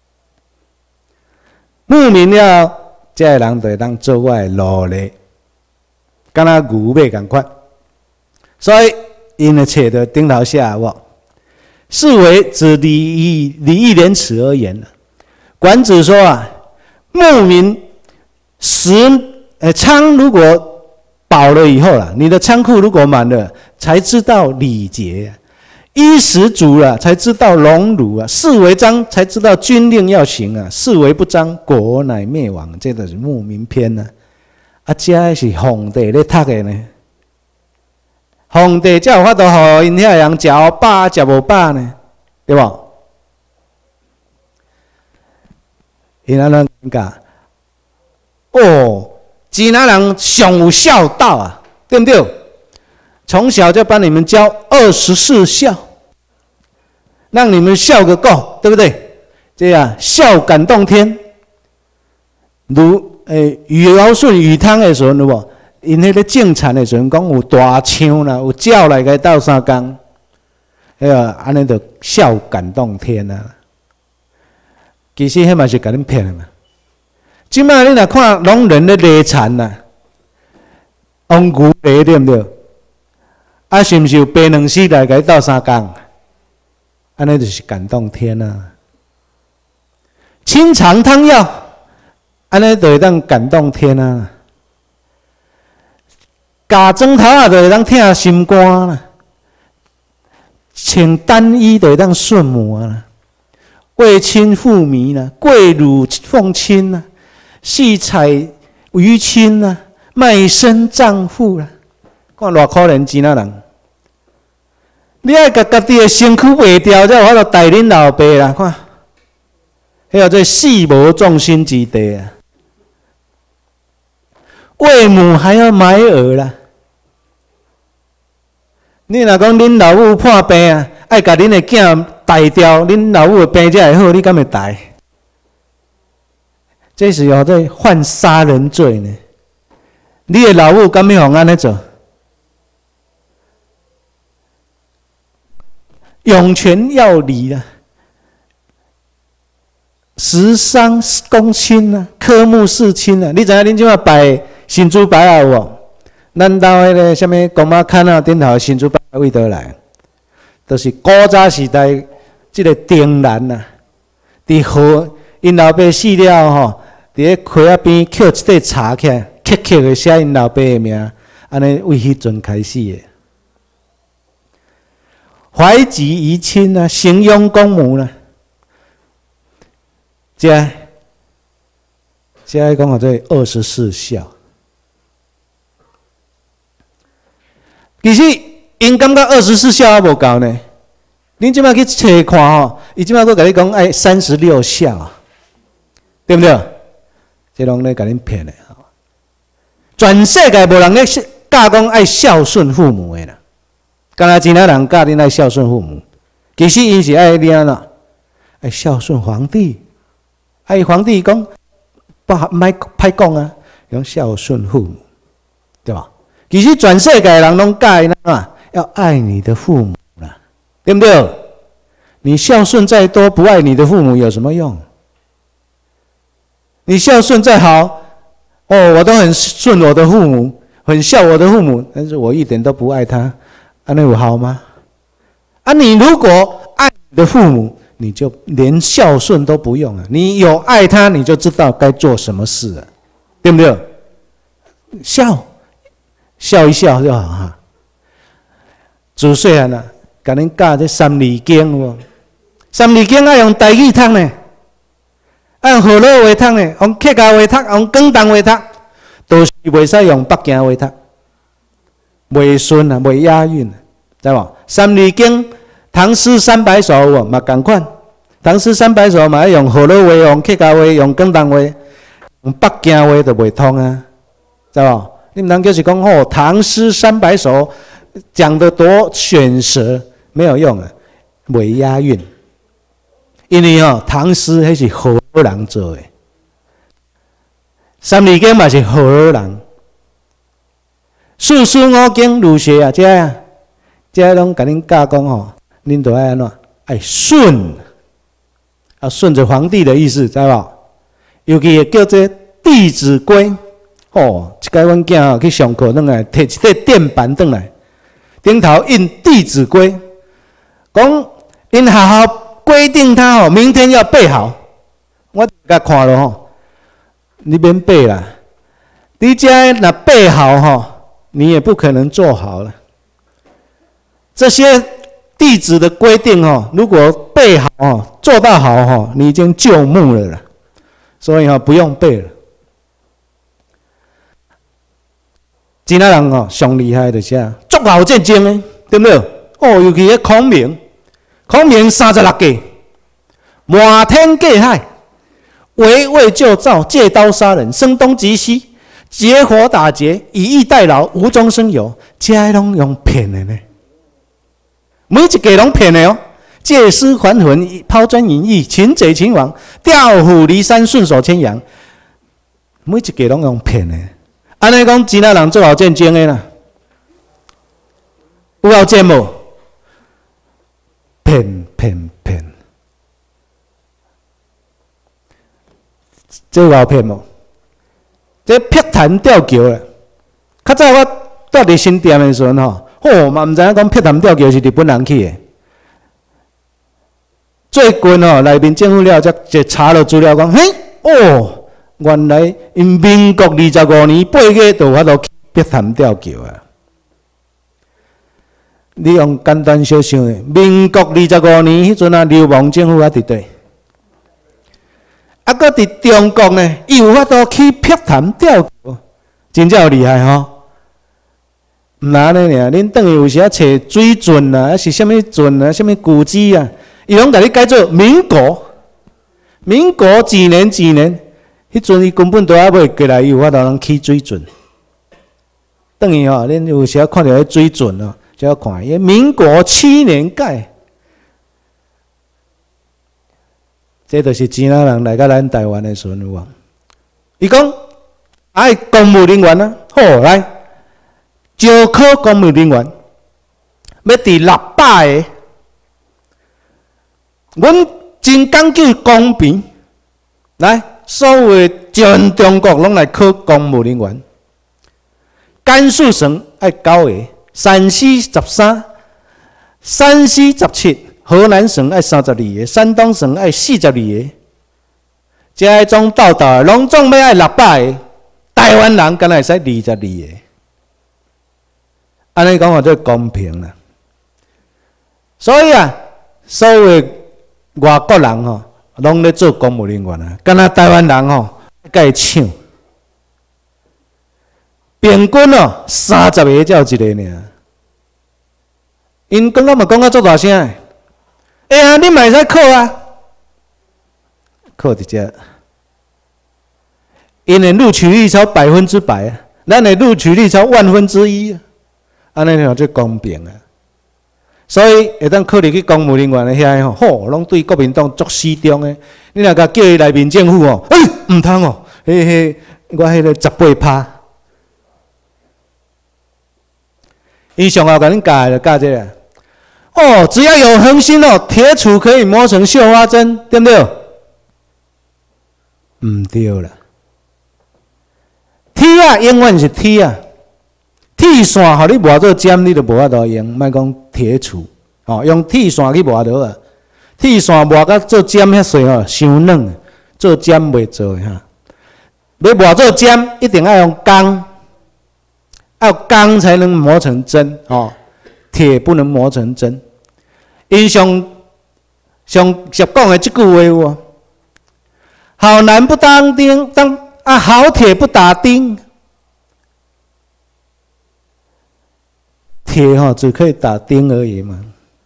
Speaker 1: 牧民了，这个人就会当做我的奴隶，敢若牛马共款。所以因的册的顶头写我，是为指礼义礼义廉耻而言了。管子说啊，牧民食呃仓如果饱了以后啦，你的仓库如果满了，才知道礼节；衣食足了，才知道荣辱啊；事为章，才知道军令要行啊；事为不彰，国乃灭亡。这就是牧民篇啊。啊，这是皇帝咧读的呢。皇帝才有法度互因遐人食饱食无饱呢，对无？因安怎讲？哦。济南人上有孝道啊，对不对？从小就帮你们教二十四孝，让你们孝个够，对不对？这样孝感动天。如诶，禹尧舜禹汤的时候，有无？因迄个种田的时候，讲有大枪啦，有鸟来个斗相共，哎呀，安尼就孝感动天啊。其实迄嘛是甲恁骗的嘛。即摆你若看拢人咧勒残呐，王牛勒对毋对？啊，是毋是有白两丝来甲伊斗相共？安尼就是感动天啊！清肠汤药，安尼就会当感动天啊！加砖头啊，就会当疼心肝啦；穿单衣就会当顺母啊；为亲妇靡啦，贵乳奉亲啦。细采鱼亲啊， 卖身葬父啦，看偌可怜钱仔人。你爱甲家己的身躯卖掉，才有法度带恁老爸啦。看，迄叫做死无葬身之地啊！为母还要埋儿啦。你若讲恁老母破病啊，爱甲恁的囝带掉，恁老母的病才会好，你敢会带？这是叫做犯杀人罪呢。你的老母敢要互安尼做？涌泉要理啊，十伤公亲啊，科目四亲啊。你知影恁即马拜神主牌啊有无？咱兜迄个什么公妈坎啊顶头神主牌位倒来，都、就是古早时代即个丁兰啊，伫河因老爸死了吼，伫咧溪仔边捡一块茶起来，刻刻的写因老爸的名，安尼为迄阵开始的。怀吉遗亲啊，行拥公母呢、啊，这这讲啊，这二十四孝。其实因感觉二十四孝还无够呢。恁即摆去查看吼，伊即摆佫甲你讲爱三十六孝，对不对？这拢咧甲恁骗的。全世界无人咧教讲爱孝顺父母的啦。敢若真仔人教恁爱孝顺父母，其实因是爱恁安怎？爱孝顺皇帝，爱皇帝讲不好，莫歹讲啊，讲孝顺父母，对吧？其实全世界人拢教恁啊，要爱你的父母啦，对不对？你孝顺再多，不爱你的父母有什么用？你孝顺再好，哦，我都很顺我的父母，很孝我的父母，但是我一点都不爱他。安尼有好吗？啊，你如果爱你的父母，你就连孝顺都不用了。你有爱他，你就知道该做什么事了，对不对？孝，笑一笑就好哈。自细汉啊，甲恁教这三字经有无？三字经爱用台语读呢，爱用河洛话读呢，用客家话读，用广东话读，都是袂使用北京话读。袂顺啊，袂押韵啊，知无？三字经、唐诗三百首有无？嘛共款。唐诗三百首嘛要用河洛话、用客家话、用广东话，用北京话就袂通啊，知无？你毋通就是讲哦，唐诗三百首讲得多玄舌，没有用啊，袂押韵。因为哦，唐诗迄是河人做的，三字经嘛是河人。四书五经儒学啊，这啊，这拢甲恁教讲吼，恁都爱安怎？爱顺，啊顺着皇帝的意思，知无？尤其会叫做《弟子规》哦，一摆阮囝去上课，转来摕一块垫板转来，顶头印《弟子规》，讲因学校规定他吼，明天要背好。我甲看了吼，你免背啦，你这若背好吼。你也不可能做好了。这些弟子的规定哦，如果背好哦，做到好哦，你已经就目了啦。所以哦，不用背了。其他人哦，上厉害的是足好战争的，对不对？哦，尤其迄孔明，孔明三十六计，满天计海，围魏救赵，借刀杀人，声东击西。结伙打劫，以逸待劳，无中生有，这拢用骗的呢。每一个拢骗的哦，借尸还魂，抛砖引玉，擒贼擒王，调虎离山，顺手牵羊，每一个拢用骗的。安尼讲，真仔人做好战争的啦，有够贱无？骗骗骗，这有够骗无？这劈潭吊桥啦！较早我住伫新店的时阵吼，哦嘛毋知影讲劈潭吊桥是日本人起的。最近吼，内面政府了才就查了资料讲，嘿哦，原来因民国二十五年八月就有法度起劈潭吊桥啊！你用简单小想的，民国二十五年迄阵啊，流氓政府还伫对。啊，搁伫中国呢，伊有法度起劈潭吊桥， 真正有厉害吼！毋那安尼尔，恁等于有时啊找水圳啊，还是啥物圳啊，啥物古迹啊，伊拢甲你改做民国。民国几年几年，迄阵伊根本都还未过来，伊有法度通起水圳。等于吼，恁有时啊看到迄水圳哦，就要看伊民国七年改。这就是支那人来到咱台湾的时阵有无？伊讲爱公务人员啊，好来。招考公务人员，要伫六百个，阮真讲究公平。来，所有全中国拢来考公务人员。甘肃省爱九个，陕西十三，山西十七，河南省爱三十二个，山东省爱四十二个。这种道道拢总要爱六百个，台湾人敢若会使二十二个。安尼讲话就公平啦。所以啊，所有外国人吼，拢咧做公务人员啊，敢若台湾人吼，甲伊抢。平均哦，三十个才有一个尔。因刚刚嘛讲到足大声诶，哎呀，你嘛会使考啊，考伫遮。因的录取率超百分之百啊，咱的录取率超万分之一啊。安尼就最公平啊！所以会当考入去公务人员的遐吼，吼，拢对国民党足死忠的。你若甲叫伊来民政府哦，哎，毋通哦，迄迄我迄个十八趴。伊上后甲恁教就教这个，哦，只要有恒心哦，铁杵可以磨成绣花针，对不对？毋对啦，铁啊，永远是铁啊。铁线，互你磨做针，你就无法度用。莫讲铁杵，哦，用铁线去磨着啊。铁线磨甲做针遐细吼，伤软，做针袂做哈。要磨做针，一定要用钢，要有钢才能磨成针哦。铁不能磨成针。因上上常讲的即句话有无？好男不当钉，当啊好铁不打钉。铁吼只可以打钉而已嘛。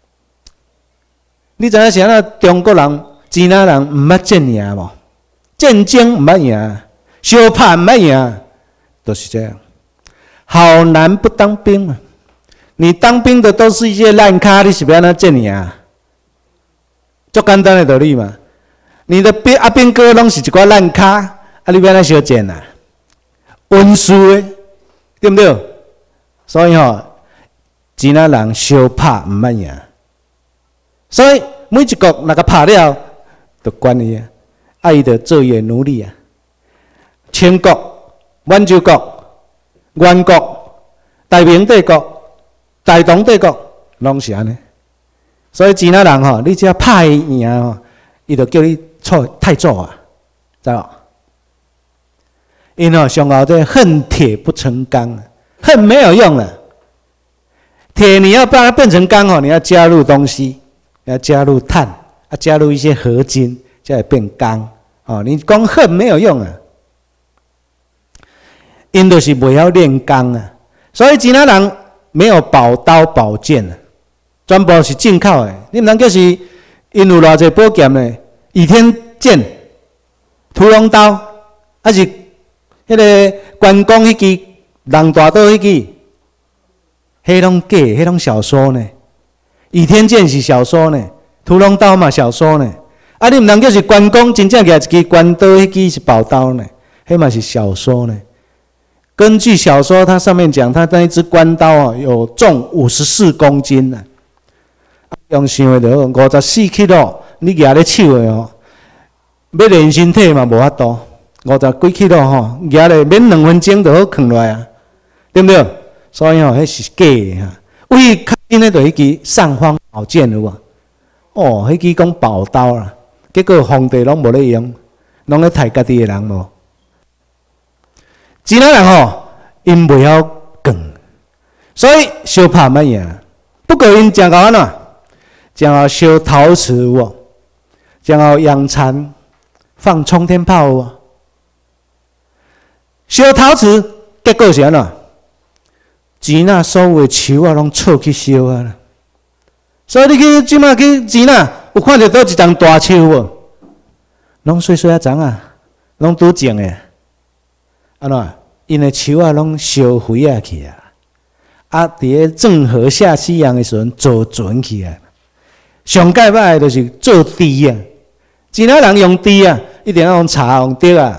Speaker 1: 你知影是安怎？中国人、支那人毋捌战赢无？战争毋捌赢，相拍毋捌赢，就是这样。好男不当兵嘛。你当兵的都是一些烂咖，你是要安怎战赢？足简单的道理嘛。你的兵阿兵哥拢是一寡烂咖，啊，你要安怎相战啊？温书的，对不对？所以吼。支那人相拍毋捌赢，所以每一国若个拍了，就管伊啊，啊伊就做伊的奴隶啊。清国、满洲国、元国、大明帝国、大同帝国，拢是安尼。所以支那人吼，你只要拍伊赢吼，伊就叫你做太祖啊，知无？因吼上后这恨铁不成钢，恨没有用了。铁你要把它变成钢哦，你要加入东西，要加入碳，啊，加入一些合金，才会变钢哦。你光恨没有用啊，因就是袂晓炼钢啊。所以支那人没有宝刀宝剑啊，全部是进口的。你毋通叫是因有偌济宝剑呢？倚天剑、屠龙刀，还是迄个关公迄支人大刀迄支？迄拢假，迄拢小说呢。倚天剑是小说呢，屠龙刀嘛小说呢。啊，你毋通叫是关公真正举一支关刀，迄支是宝刀呢，迄嘛是小说呢。根据小说，它上面讲，它那一支关刀啊，有重五十四公斤呢、啊。用想的就五十四 kilo， 你举咧手的哦，要练身体嘛无法度，五十几 kilo 吼，举咧免两分钟就好扛落来啊，对不对？所以吼，迄是假的哈。为较紧的就迄支尚方宝剑有无？哦，迄支讲宝刀啦，结果皇帝拢无咧用，拢咧杀家己的人无。支那人吼，因袂晓讲，所以相拍毋赢。不过因真够安怎？真够烧陶瓷有无？真够养蚕，放冲天炮有无？烧陶瓷结果是安怎？钱仔所有的树啊，拢错去烧啊！所以你去即马去钱仔，有看到倒一丛大树无？拢细细啊丛啊，拢拄种的。安怎？因的树啊，拢烧毁啊去啊！啊，伫个郑和下西洋的时阵，做船去啊！上界歹的就是做猪啊！钱仔人用猪啊，一定要用茶用竹啊！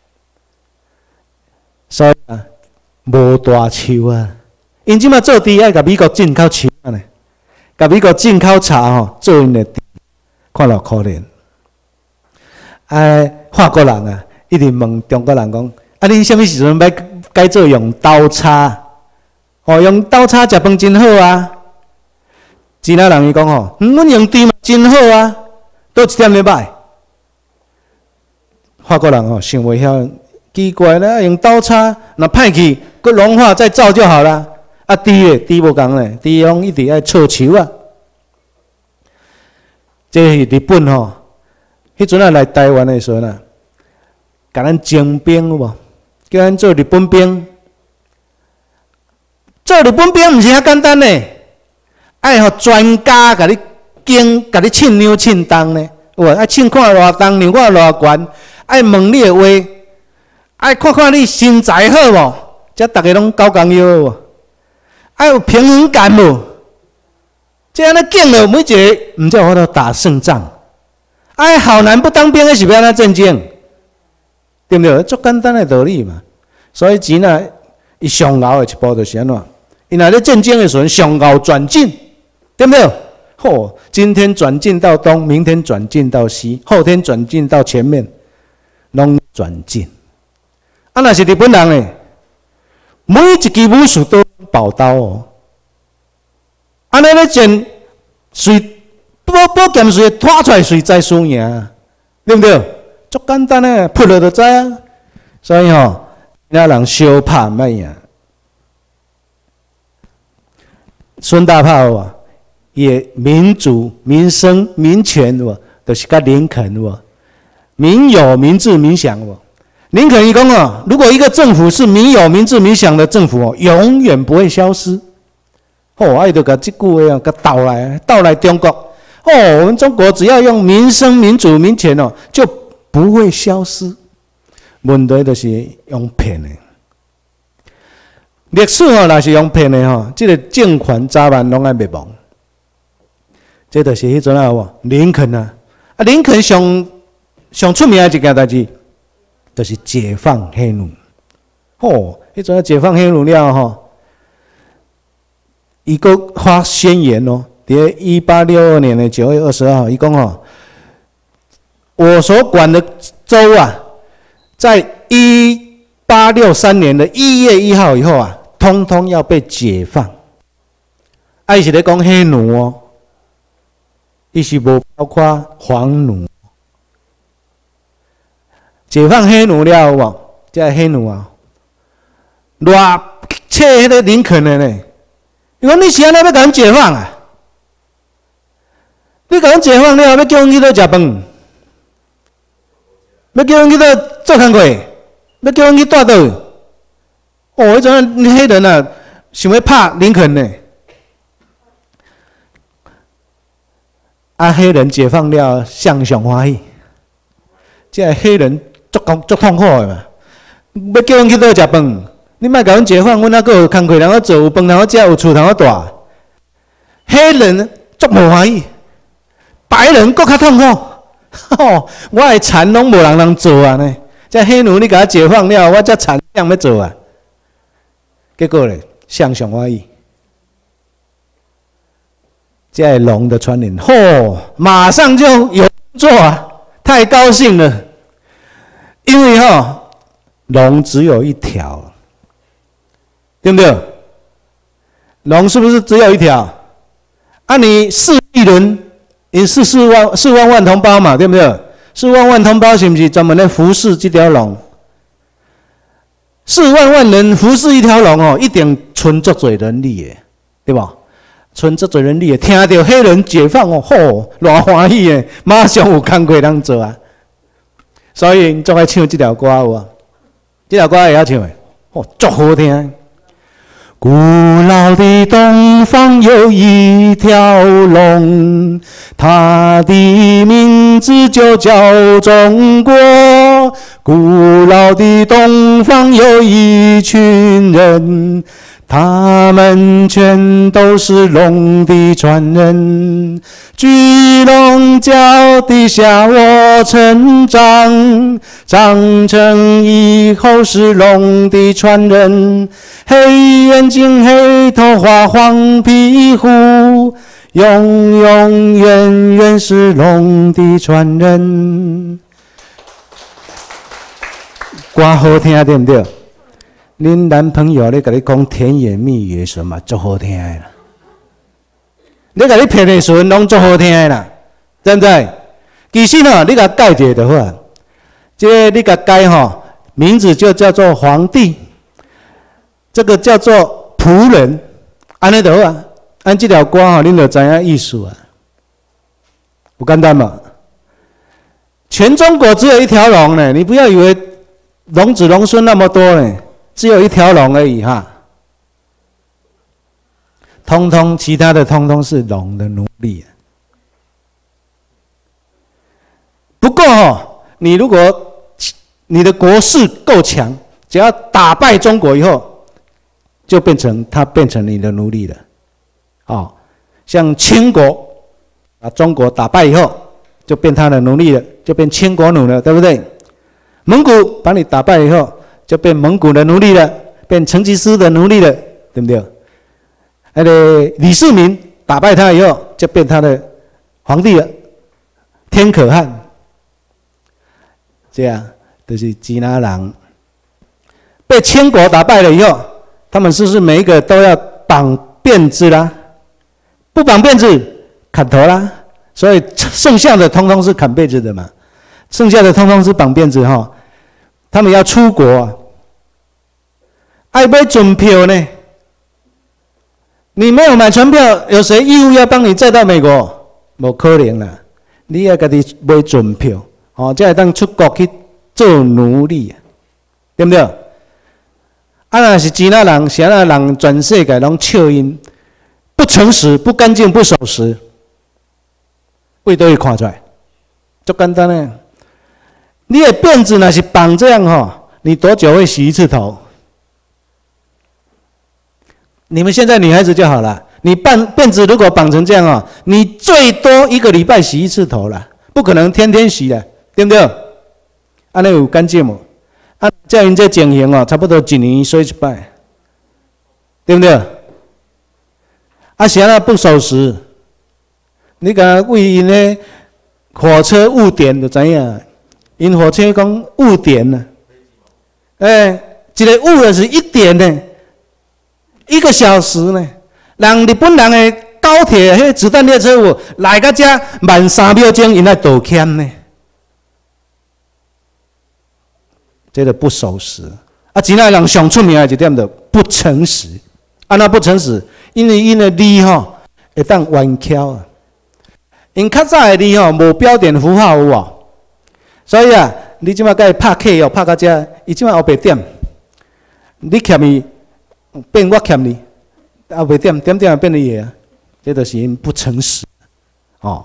Speaker 1: 所以啊，无大树啊！因即马做猪爱甲美国进口树啊呢，甲美国进口茶吼，做因的猪，看落可怜。啊，法国人啊，一直问中国人讲：啊，恁什么时阵要改做用刀叉？哦，用刀叉食饭真好啊！钱仔人伊讲吼，嗯，阮用猪嘛真好啊，倒一点咧歹。法国人吼想袂晓，奇怪啦，用刀叉若歹去，佮融化再造就好了。啊，猪诶，猪无共咧，猪拢一直爱错树啊。这是日本吼，迄阵啊来台湾诶时阵啊，甲咱征兵有无？叫咱做日本兵。做日本兵毋是遐简单咧，爱互专家甲你经，甲你称量称重咧，有无？爱称看偌重，量看偌悬，爱问你诶话，爱看看你身材好无？则逐个拢搞工药无？爱有平衡感无？这样咧敬了每一个，毋才有法度打胜仗。爱好男不当兵，那是要安怎战争？对不对？足简单的道理嘛。所以钱啊，伊上熬的一步就是安怎？伊若咧战争的时阵，上熬转进，对不对？吼，今天转进到东，明天转进到西，后天转进到前面，拢转进。啊，若是日本人诶，每一支武术都宝刀哦。安尼咧战，随宝宝剑随拖出来，随在输赢，对不对？足简单诶，扑了就知啊。所以吼，那人相拍毋捌赢。孙大炮啊，也民主、民生、民权喎，都、就是甲林肯喎，民有、民治、民享喎。林肯伊讲啊，如果一个政府是民有、民治、民享的政府哦，永远不会消失。哦，啊，伊就甲即句话啊，甲倒来，倒来中国。哦，我们中国只要用民生、民主、民权哦，就不会消失。问题就是用骗的。历史哦，若是用骗的吼，这个政权早晚拢爱灭亡。这就是迄阵啊，有林肯啊，啊，林肯上上出名的一件代志，就是解放黑奴。哦，迄阵解放黑奴了吼，伊个发宣言哦，伫一八六二年的九月二十二号，伊讲吼，我所管的州啊，在一八六三年的一月一号以后啊，通通要被解放。啊，伊是咧讲黑奴哦，伊是无包括黄奴。解放黑奴了有无？这黑奴啊，偌切迄个林肯的呢？伊讲你是安尼要甲阮解放啊？你甲阮解放了，要叫阮去倒食饭？要叫阮去倒做工课？要叫阮去带倒？哦，迄阵黑人啊，想要拍林肯呢。啊，黑人解放了，相上欢喜。这黑人足痛足痛苦的嘛，要叫阮去倒食饭？你莫甲阮解放，阮还阁有工课通好做，有饭通好食，有厝通好住。黑人足无欢喜，白人阁较痛苦。吼，我的田拢无人通做啊呢。这黑奴你甲我解放了，我这田怎要做啊？结果咧，相上欢喜。这龙的传人，吼，马上就有工作啊，太高兴了。因为吼，龙只有一条，对不对？龙是不是只有一条？啊，你四亿人，也是四万四万万同胞嘛，对不对？四万万同胞是不是专门来服侍这条龙？四万万人服侍一条龙哦，一定存足侪人力的，对吧？存足侪人力的，听到黑人解放哦，吼，偌欢喜的，马上有工课通做啊！所以总爱唱这条歌有啊，这条歌会晓唱的。 哦，足好听。古老的东方有一条龙，它的名字就叫中国。古老的东方有一群人，他们全都是龙的传人。巨龙脚底下我成长，长成以后是龙的传人。黑眼睛黑头发黄皮肤，永永远远是龙的传人。歌好听对不对？恁男朋友咧甲你讲甜言蜜语的时候嘛，足好听的啦。你甲你骗的时候，拢足好听的啦，对不对？其实吼，你甲改一下就好啊。这你甲改吼，名字就叫做皇帝，这个叫做仆人，安尼就好啊。按这条歌吼，恁就知影意思啊。不简单嘛？全中国只有一条龙呢，你不要以为龙子龙孙那么多呢。只有一条龙而已哈，通通其他的通通是龙的奴隶。不过哦，你如果你的国势够强，只要打败中国以后，就变成他变成你的奴隶了。哦，像清国把中国打败以后，就变他的奴隶了，就变清国奴了，对不对？蒙古把你打败以后，就变蒙古的奴隶了，变成吉思的奴隶了，对不对？那个李世民打败他以后，就变他的皇帝了，天可汗。这样就是支那人被清国打败了以后，他们是不是每一个都要绑辫子啦？不绑辫子，砍头啦。所以剩下的通通是砍辫子的嘛，剩下的通通是绑辫子哈。他们要出国啊，爱买船票呢？你没有买船票，有谁义务要帮你载到美国？不可能啦！你要自己买船票，哦，才会当出国去做奴隶，对不对？啊，若是支那人，啥那人全世界拢笑因不诚实、不干净、不守时，胃都会看出来，就简单呢。你的辫子若是绑这样哈，你多久会洗一次头？你们现在女孩子就好了，你绑辫子如果绑成这样哦，你最多一个礼拜洗一次头了，不可能天天洗的，对不对？安尼有干净无？啊，照因这情形哦，差不多一年洗一摆，对不对？啊，是安那不守时，你甲为因的火车误点就知影。因火车讲误点呢，哎，一个误的是一点呢，一个小时呢。人日本人的高铁迄子弹列车有来到这慢三秒钟，因来道歉呢。这个不守时啊！支那人上出名的一点就不诚实，啊，那不诚实，因为因的字吼会当弯翘啊，因较早的字吼无标点符号有无？所以啊，你即马甲伊拍客哦，拍到这，伊即马后白点，你欠伊，变我欠你，后白点点点变你个啊，这就是因不诚实哦。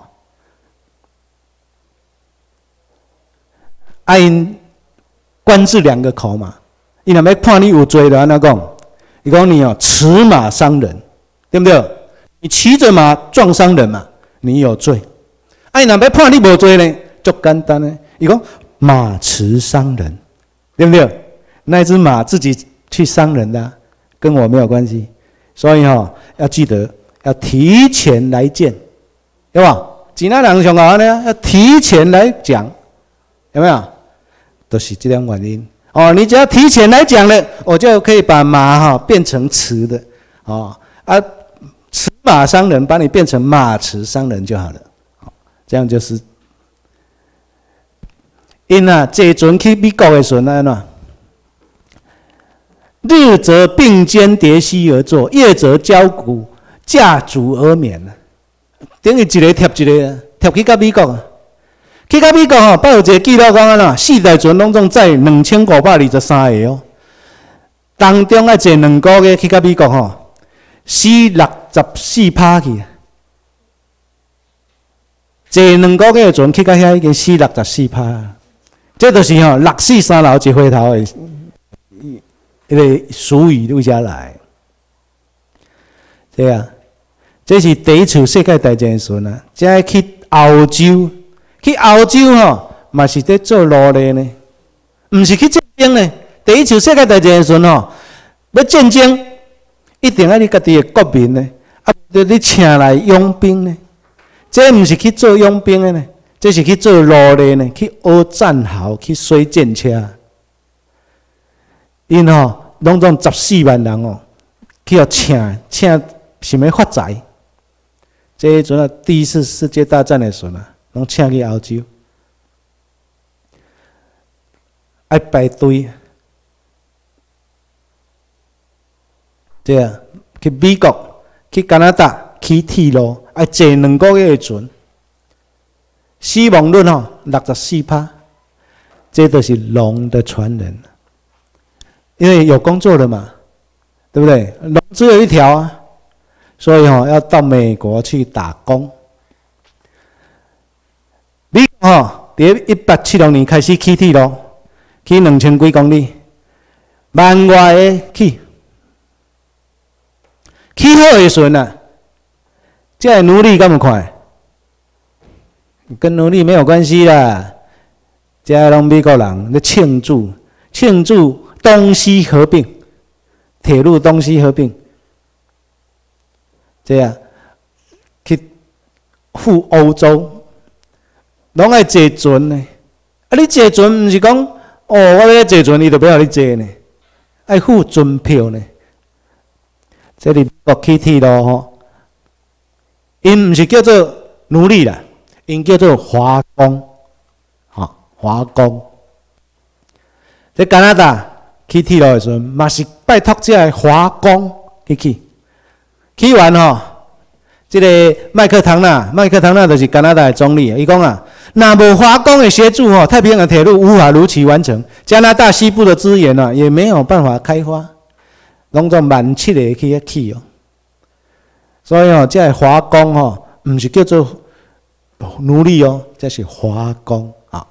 Speaker 1: 啊，因官字两个口嘛，伊若要判你有罪的，安怎讲？伊讲你哦，骑马伤人，对不对？你骑着马撞伤人嘛，你有罪。啊，伊若要判你无罪呢，足简单呢。伊讲马驰伤人，对不对？那只马自己去伤人的、啊，跟我没有关系。所以哈、哦，要记得要提前来见，对吧？济南人上好呢，要提前来讲，有没有？都、就是这样原因。哦，你只要提前来讲了，我就可以把马哈、哦、变成驰的，哦啊，驰马伤人，把你变成马驰伤人就好了。这样就是。因啊，这阵去美国的时候安怎？日则并肩叠膝而坐，夜则交鼓架足而眠啊。等于一个贴一个，贴去到美国啊。去到美国吼，报有一个记录讲安怎？四代船拢总载两千五百二十三个哦。 当中爱坐两个月去到美国吼，死六十四趴去。坐两个月的船去到遐已经死六十四趴，这就是吼六四三楼一回头的，迄个俗语为啥来？对啊，这是第一次世界大战的时阵啊，才去欧洲，去欧洲吼嘛是在做奴隶呢，毋是去战争呢。第一次世界大战的时阵吼，要战争一定要你家己的国民呢，啊，要你请来佣兵呢。这毋是去做佣兵的呢，这是去做奴隶呢，去学战壕，去水战车。因吼拢总十四万人哦，去互请请想要发财。这迄阵啊，第一次世界大战的时阵啊，拢请去欧洲，爱排队。对啊，去美国，去加拿大，去铁路。爱坐两个月的船，死亡率吼六十四趴，这都是龙的传人，因为有工作了嘛，对不对？龙只有一条啊，所以吼要到美国去打工。美国吼，伫一八七六年开始起铁路，起两千几公里，万外的起，起好的时阵啊。这奴隶敢有快？跟奴隶没有关系啦。这拢美国人咧庆祝庆祝东西合并，铁路东西合并，这样去赴欧洲，拢爱坐船呢。啊，你坐船毋是讲哦，我要坐船，伊就不要你坐呢，爱付船票呢。这里美国起铁路吼。因毋是叫做奴隶啦，因叫做华工，吼华工。在加拿大去铁路的时阵，嘛是拜托这个华工去去，去完吼，这个麦克唐纳，麦克唐纳就是加拿大的总理，伊讲啊，若无华工的协助吼，太平洋铁路无法如期完成，加拿大西部的资源啊，也没有办法开发，拢总万七个去遐去哦。所以哦，这个华工哦，毋是叫做奴隶哦，这是华工啊。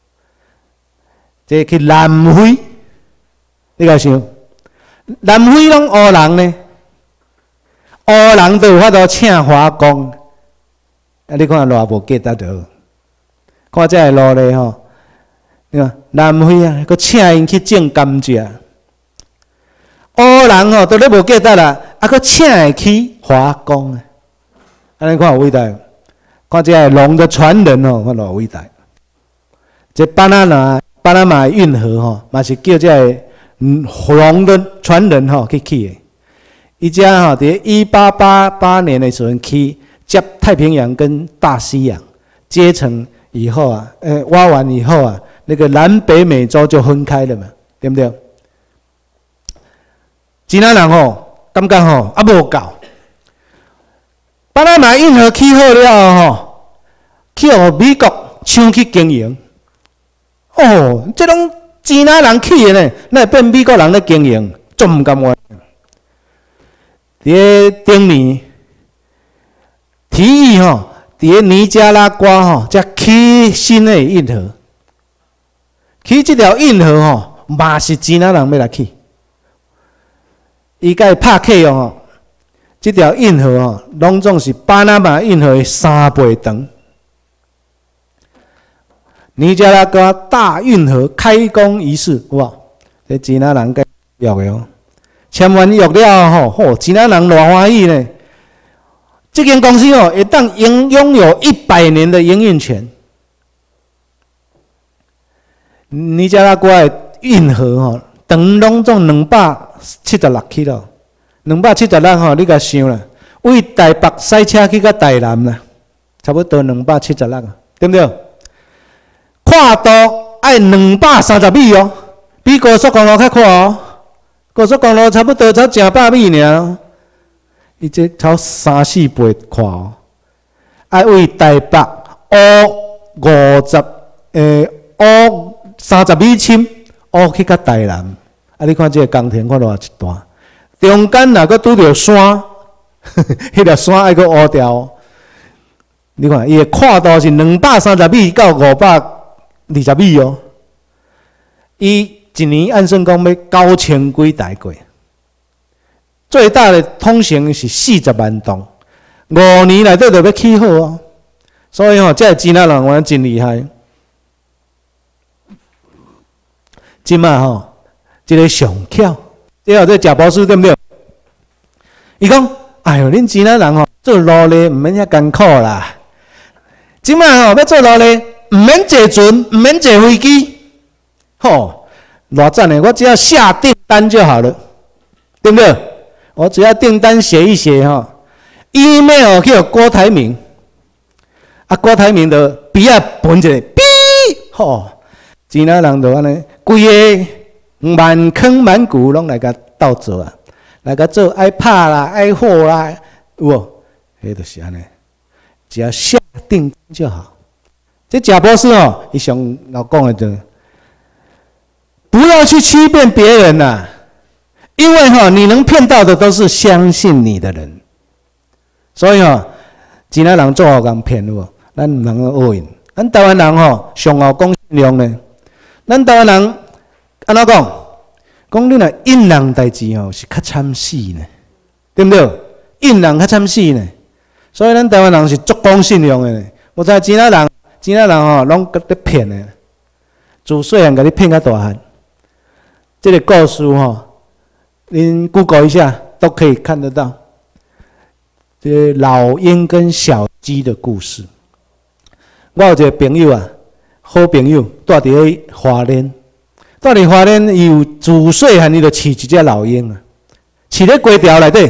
Speaker 1: 这去南非，你甲想，南非拢黑人呢，黑人都有法度请华工，啊，你看偌无价值着。看这个路咧吼，你看南非啊，佮请因去种甘蔗，黑人吼都咧无价值啦。啊，佮请会起华工啊！安尼看有伟大，看这个龙的传人哦，看偌伟大。这巴拿马巴拿马运河吼，嘛是叫这个龙的传人吼去起的。伊只吼伫一八八八年的时候起接太平洋跟大西洋接成以后啊，呃，挖完以后啊，那个南北美洲就分开了嘛，对不对？其他人吼。感觉吼啊无够，巴拿马运河起好了吼，去互美国抢去经营。哦，这拢钱仔人起的呢，那会变美国人咧经营，足毋甘愿。伫顶年，提议吼，伫尼加拉瓜吼，才起新的运河，起这条运河吼，嘛是钱仔人要来起。伊甲伊拍客用吼，这条运河吼，拢总是巴拿马运河的三倍长。尼加拉瓜大运河开工仪式，有无？这钱仔人甲约的哦，签完约了吼，吼，钱仔人偌欢喜呢。这间公司哦，会当拥拥有一百年的营运权。尼加拉瓜的运河吼，长拢总两百。七十六 K 咯，两百七十六吼，你甲想啦，为台北塞车去到台南啦，差不多两百七十六啊，对不对？跨度爱两百三十米哦，比高速公路较快哦。高速公路差不多才一百米尔，伊这超三四倍快哦。爱为台北乌五十诶乌三十米深，乌去到台南。啊， 啊，你看这个工田看偌一段，中间若阁拄着山，迄条山爱阁乌掉。你看，伊的跨度是两百三十米到五百二十米哦。伊一年按算讲要九千几台过，最大的通行是四十万栋，五年内底就要起好哦。所以吼、哦，这个支那人玩真厉害。即卖吼，这个上巧，对啊，这贾博士对不对？伊讲，哎哟，恁支那人吼做劳力唔免遐艰苦啦。即卖吼要做劳力，唔免坐船，唔免坐飞机，吼，偌赞的！我只要下订单就好了，对不对？我只要订单写一写吼 ，email 叫郭台铭，啊，郭台铭的笔啊喷一个，哔，吼，支那人就安尼，规个满坑满谷拢来甲斗做啊，来甲做爱拍啦、爱货啦，有无？迄就是安尼。只要下订单就好。这贾博士哦，伊上老讲的就，不要去欺骗别人呐、啊，因为哈、哦，你能骗到的都是相信你的人。所以哦，其他人做好人骗有无？咱唔能够恶因。咱台湾人吼、哦，上好讲信用呢。咱台湾人安怎讲？讲你若应人代志吼，是较惨死呢，对不对？应人较惨死呢。所以咱台湾人是足讲信用的呢。我知其他人，其他人吼拢搁咧骗的，自细汉甲你骗到大汉。这个故事吼，您 Google 一下都可以看得到。这老鹰跟小鸡的故事。我有一个朋友啊，好朋友住伫咧花莲，住伫花莲，伊有自细汉伊就饲一只老鹰啊，饲咧龟条内底。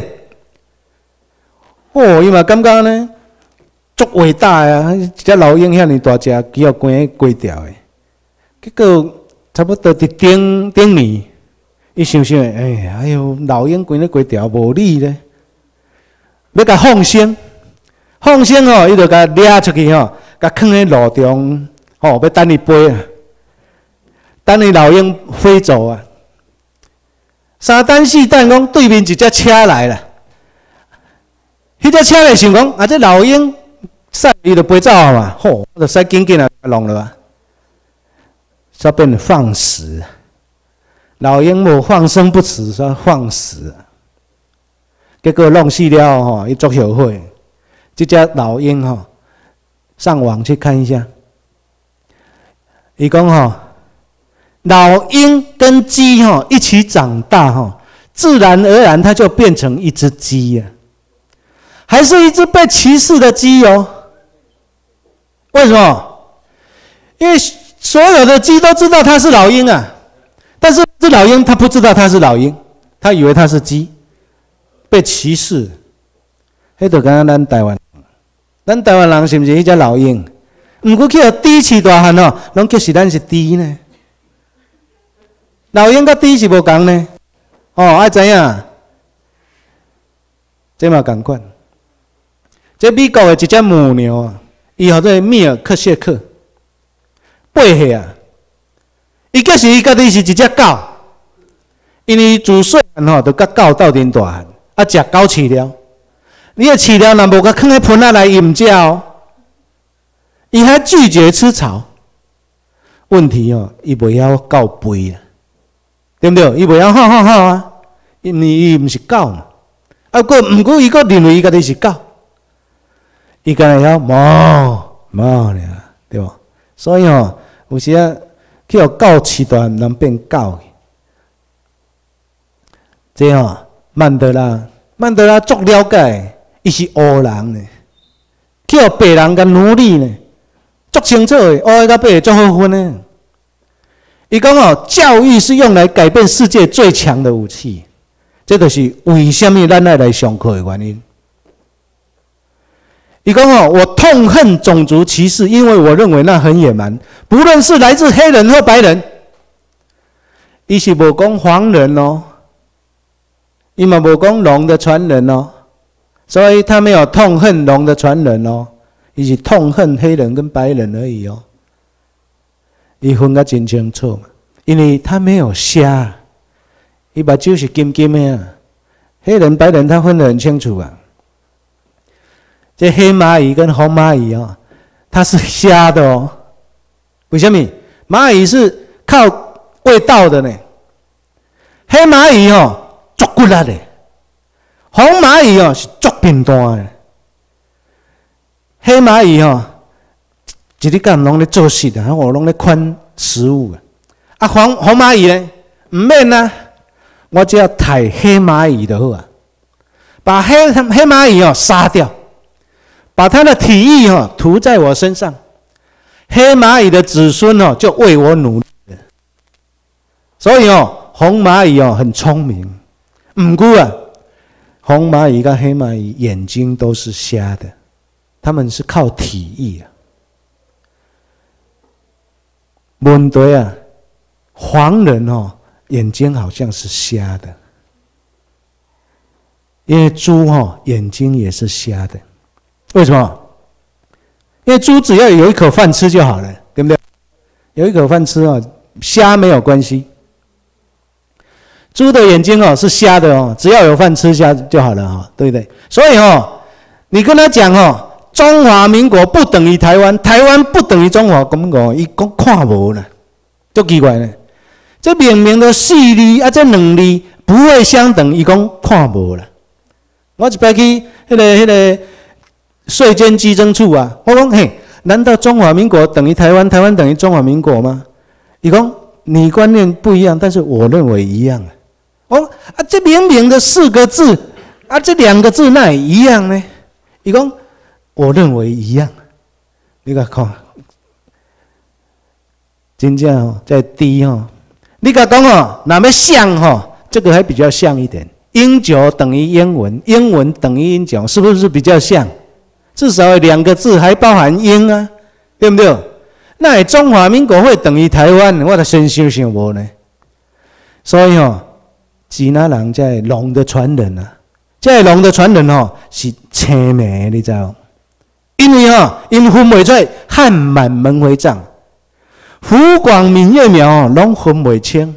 Speaker 1: 哦，伊嘛感觉呢，足伟大啊！一只老鹰遐尼大只，只要关龟条的。结果差不多伫顶顶年，伊想想，哎，哎哟，老鹰关咧龟条无理咧，要甲放生，放生吼，伊就甲掠出去吼，甲放喺路中，吼，要等伊飞啊，等伊老鹰飞走啊。三等四等，讲对面一只车来了。迄只车咧想讲，啊，这老鹰晒伊就飞走啊嘛，吼，我就使紧紧啊弄了啊，煞变成放死。老鹰无放生不死，煞放死。结果弄死了吼，伊足后悔。这只老鹰吼，上网去看一下，伊讲吼，老鹰跟鸡吼一起长大吼，自然而然它就变成一只鸡啊。还是一只被歧视的鸡哦？为什么？因为所有的鸡都知道它是老鹰啊，但是这老鹰它不知道它是老鹰，它以为它是鸡，被歧视。迄就敢若咱台湾，咱台湾人是不是迄只老鹰？毋过去互猪饲大汉哦，拢叫是咱是猪呢。老鹰甲猪是无共呢。哦，爱知影，这嘛共款。这美国的一只母牛啊，伊号做密尔克谢克，八岁啊。伊计是伊家己是一只狗，因为自细汉吼，就甲狗斗阵大汉，啊食狗饲料。你的饲料若无甲放喺盆仔内，伊唔食哦。伊还拒绝吃草。问题哦，伊袂晓狗吠啊，对不对？伊袂晓吼吼吼啊，因为伊唔是狗嘛。啊，过毋过伊个认为伊家己是狗。伊敢会晓哞哞尔，对无？所以吼，有时啊，去互狗饲大，毋通变狗。这吼，曼德拉，曼德拉足了解，伊是黑人呢，去互白人甲奴隶呢，足清楚的，黑甲白足好分呢。伊讲吼，教育是用来改变世界最强的武器，这就是为什么咱爱来上课的原因。伊讲哦，我痛恨种族歧视，因为我认为那很野蛮，不论是来自黑人或白人。伊是无讲黄人哦，伊嘛无讲龙的传人哦，所以他没有痛恨龙的传人哦，伊是痛恨黑人跟白人而已哦。伊分得真清楚嘛，因为他没有瞎， 伊目睭是金金的啊，黑人白人他分得很清楚啊。这黑蚂蚁跟红蚂蚁啊，它是瞎的哦。为什么？蚂蚁是靠味道的呢，黑蚂蚁哦足骨力的，红蚂蚁哦是足平淡的。黑蚂蚁哦，一日干拢咧做事啊，我拢咧款食物啊。啊，红红蚂蚁呢，唔免啊，我只要逮黑蚂蚁就好啊，把黑黑蚂蚁哦杀掉。把他的体液哦涂在我身上，黑蚂蚁的子孙哦就为我努力了。所以哦，红蚂蚁哦很聪明，唔过啊，红蚂蚁跟黑蚂蚁眼睛都是瞎的，他们是靠体液啊。问题啊，黄人哦眼睛好像是瞎的，因为猪哦眼睛也是瞎的。为什么？因为猪只要有一口饭吃就好了，对不对？有一口饭吃哦，瞎没有关系。猪的眼睛哦是瞎的哦，只要有饭吃瞎就好了哈，对不对？所以哦，你跟他讲哦，中华民国不等于台湾，台湾不等于中华民国，伊讲看无啦，就奇怪了。这明明的四字啊，这两字不会相等，伊讲看无啦。我一摆去迄个迄个。税监稽征处啊，我讲嘿，难道中华民国等于台湾，台湾等于中华民国吗？伊讲你观念不一样，但是我认为一样啊。哦啊，这明明的四个字啊，这两个字那也一样呢？伊讲我认为一样，你甲看，真正哦，在低哦，你甲讲哦，哪么像哦，这个还比较像一点。英九等于英文，英文等于英九，是不是比较像？至少有两个字还包含英啊，对不对？那中华民国会等于台湾，我的先想想无呢。所以哦，济南人这龙的传人啊，这龙的传人哦是青梅，你知道？因为哦，因分袂出汉满门回藏、湖广闽粤苗哦，拢分袂清。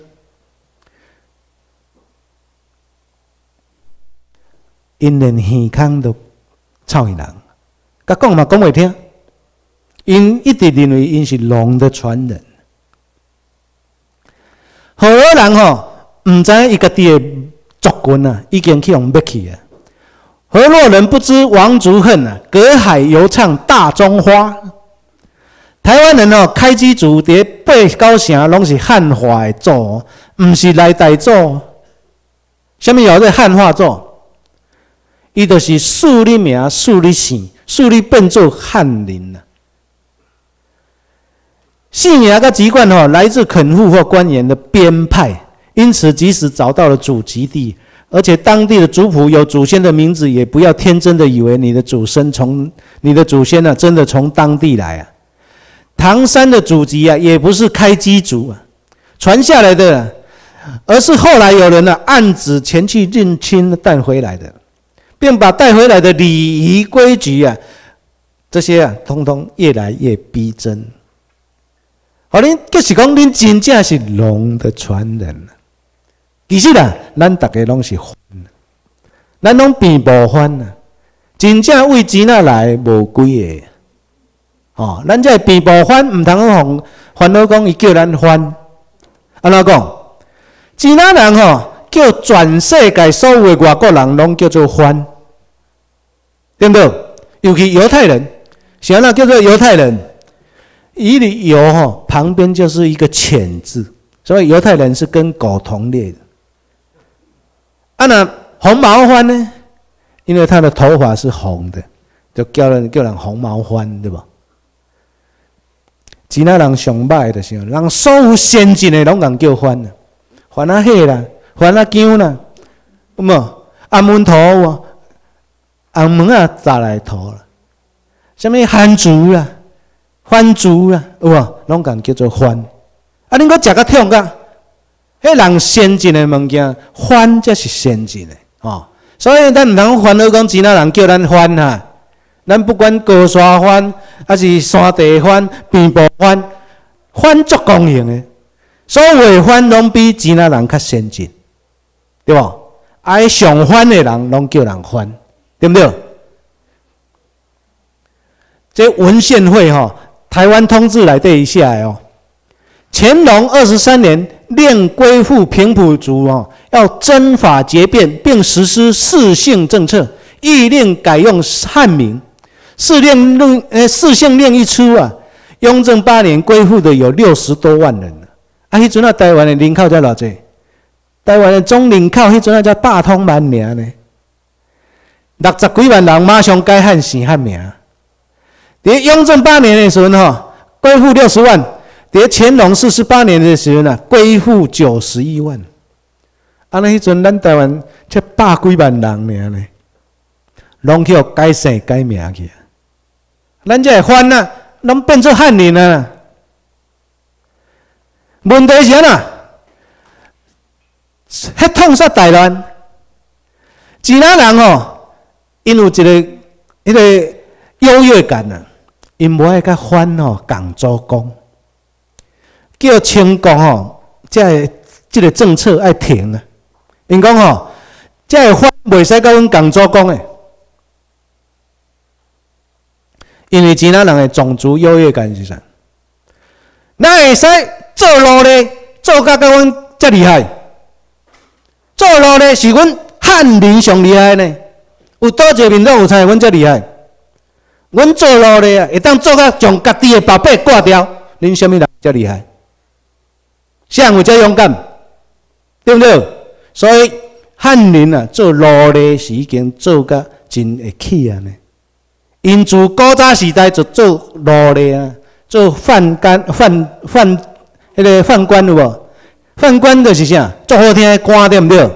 Speaker 1: 因连耳孔都臭人。甲讲嘛讲袂听，因一直认为因是龙的传人。荷兰人吼，唔知伊家己的族群啊，已经去用灭去啊。河洛人不知王族恨啊，隔海犹唱大中花。台湾人哦，开基祖伫八九成拢是汉化的祖，唔是来台祖。什么叫做汉化祖？伊就是树立名，树立姓。树立变做汉人了，姓名跟籍贯哦，来自垦户或官员的编派，因此即使找到了祖籍地，而且当地的族谱有祖先的名字，也不要天真的以为你的祖先从你的祖先呢、啊，真的从当地来啊。唐山的祖籍啊，也不是开基族啊，传下来的、啊，而是后来有人呢、啊、暗指前去认亲带回来的。便把带回来的礼仪规矩啊，这些啊，通通越来越逼真。好，恁就是讲，恁真正是龙的传人。其实啊，咱大家拢是番，咱拢变无番啊。真正为钱啊来无几个。哦，咱这变无番，唔通讲烦恼讲伊叫咱番。安怎讲？济南人吼、哦。叫全世界所有的外国人拢叫做番，对不对？尤其犹太人，想那叫做犹太人，伊的犹吼旁边就是一个浅字，所以犹太人是跟狗同列的。啊，那红毛番呢？因为他的头发是红的，就叫人叫人红毛番，对吧？济南人上歹的是，人所有先进的拢共叫番啊，番啊黑啦。番啊姜啦，有无？红门头哦，红门啊砸来头啦，什么番薯啦、番薯啦，有无？拢共叫做番。啊，恁搁食甲痛甲？迄人先进的物件，番才是先进的哦。所以咱毋通烦恼讲，济南人叫咱番哈，咱不管高山番还是山地番、边部番，番足公用的，所有的番拢比济南人较先进。 对不？爱上反的人，拢叫人反，对不对？这文献会哈、哦，台湾通志来对一下哦。乾隆二十三年，令归附平埔族哦，要征法结变，并实施四姓政策，亦令改用汉名。四令令呃四姓令一出啊，雍正八年归附的有六十多万人啊。迄阵啊，台湾的人口才偌济？台湾的总人口迄阵啊才百通万名呢，六十几万人马上改汉姓汉名。伫雍正八年的时候吼，归附六十万；伫乾隆四十八年的时候呢，归附九十一万。啊，那迄阵咱台湾才百几万人尔呢，拢去改姓改名去。咱这会反啊，拢变做汉人啊。问题是哪？迄痛杀台湾，其他人吼，因有一个迄个优越感啊，因无爱甲反吼共主公，叫清国吼，这这个政策爱停啊。因讲吼，这个反袂使甲阮共主公诶，因为其他人的种族优越感是啥？咱会使做奴隶，做甲甲阮遮厉害。做奴隶是阮汉人上厉害呢，有倒一个民族有才阮遮厉害？阮做奴隶啊，会当做甲将家己的宝贝挂掉，恁什么人遮厉害？谁人有遮勇敢？对不对？所以汉人啊，做奴隶是已经做甲真会起啊呢。因自古早时代就做奴隶啊，做犯官、犯犯迄个犯官有无？犯官就是啥？做好听的官对不对？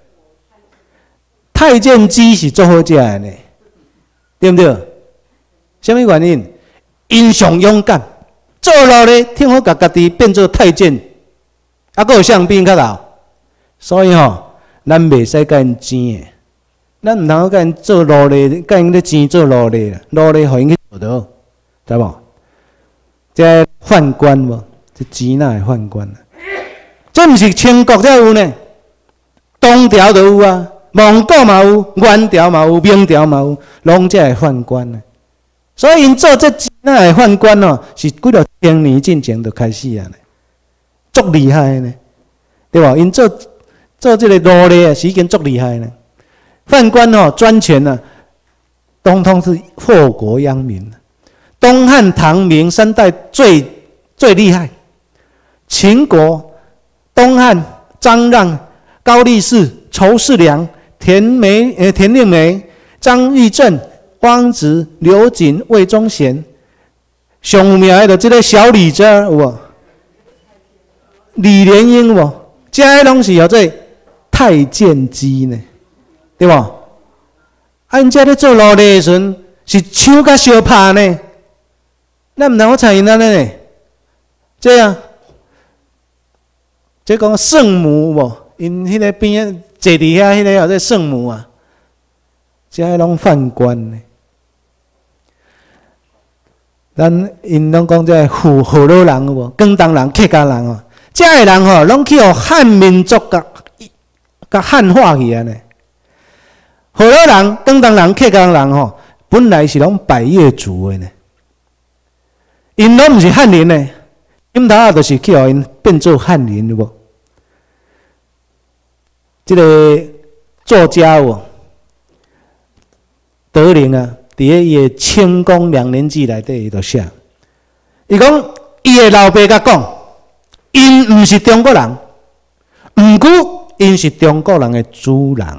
Speaker 1: 太监鸡是做好食的呢，对不对？什么原因？因上勇敢，做奴隶听好，甲家己变做太监，啊，佫有啥比因较老？所以吼、哦，咱袂使甲因争的，咱毋通甲因做奴隶，甲因咧争做奴隶啦，奴隶互因去做倒，知无？这宦官无？这钱哪会宦官啊？这毋是清国才有呢，东朝就有啊，蒙古嘛有，元朝嘛有，明朝嘛有，拢才会宦官啊。所以因做这钱哪会宦官哦，是几落千年进前就开始啊，足厉害呢，对吧？因做做这个奴隶啊，是已经足厉害呢。宦官哦，专权啊，通通是祸国殃民。东汉、唐、明三代最最厉害，秦国。东汉张让、高力士、仇士良、田梅呃田令梅、张玉正、汪直、刘瑾、魏忠贤，上有名的就这个小李子有无？李莲英有无？这些拢是叫做太监鸡呢，对吧？啊，因这咧做奴隶的时阵是手甲相拍呢，咱唔通好参因安尼呢？这样。这讲圣母无，因迄个边啊坐伫遐，迄个叫做圣母啊，这拢犯官呢。咱因拢讲这富河洛人有无？广东人、客家人哦，这个人吼，拢去互汉民族甲甲汉化去安尼。河洛人、广东人、客家人吼，本来是拢百越族的呢，因拢毋是汉人呢。因头啊，就是去互因变做汉人有无？这个作家有德龄啊，伫咧伊的《清宫两年记》内底，伊就写，伊讲伊的老爸甲讲，因毋是中国人，毋过因是中国人的主人。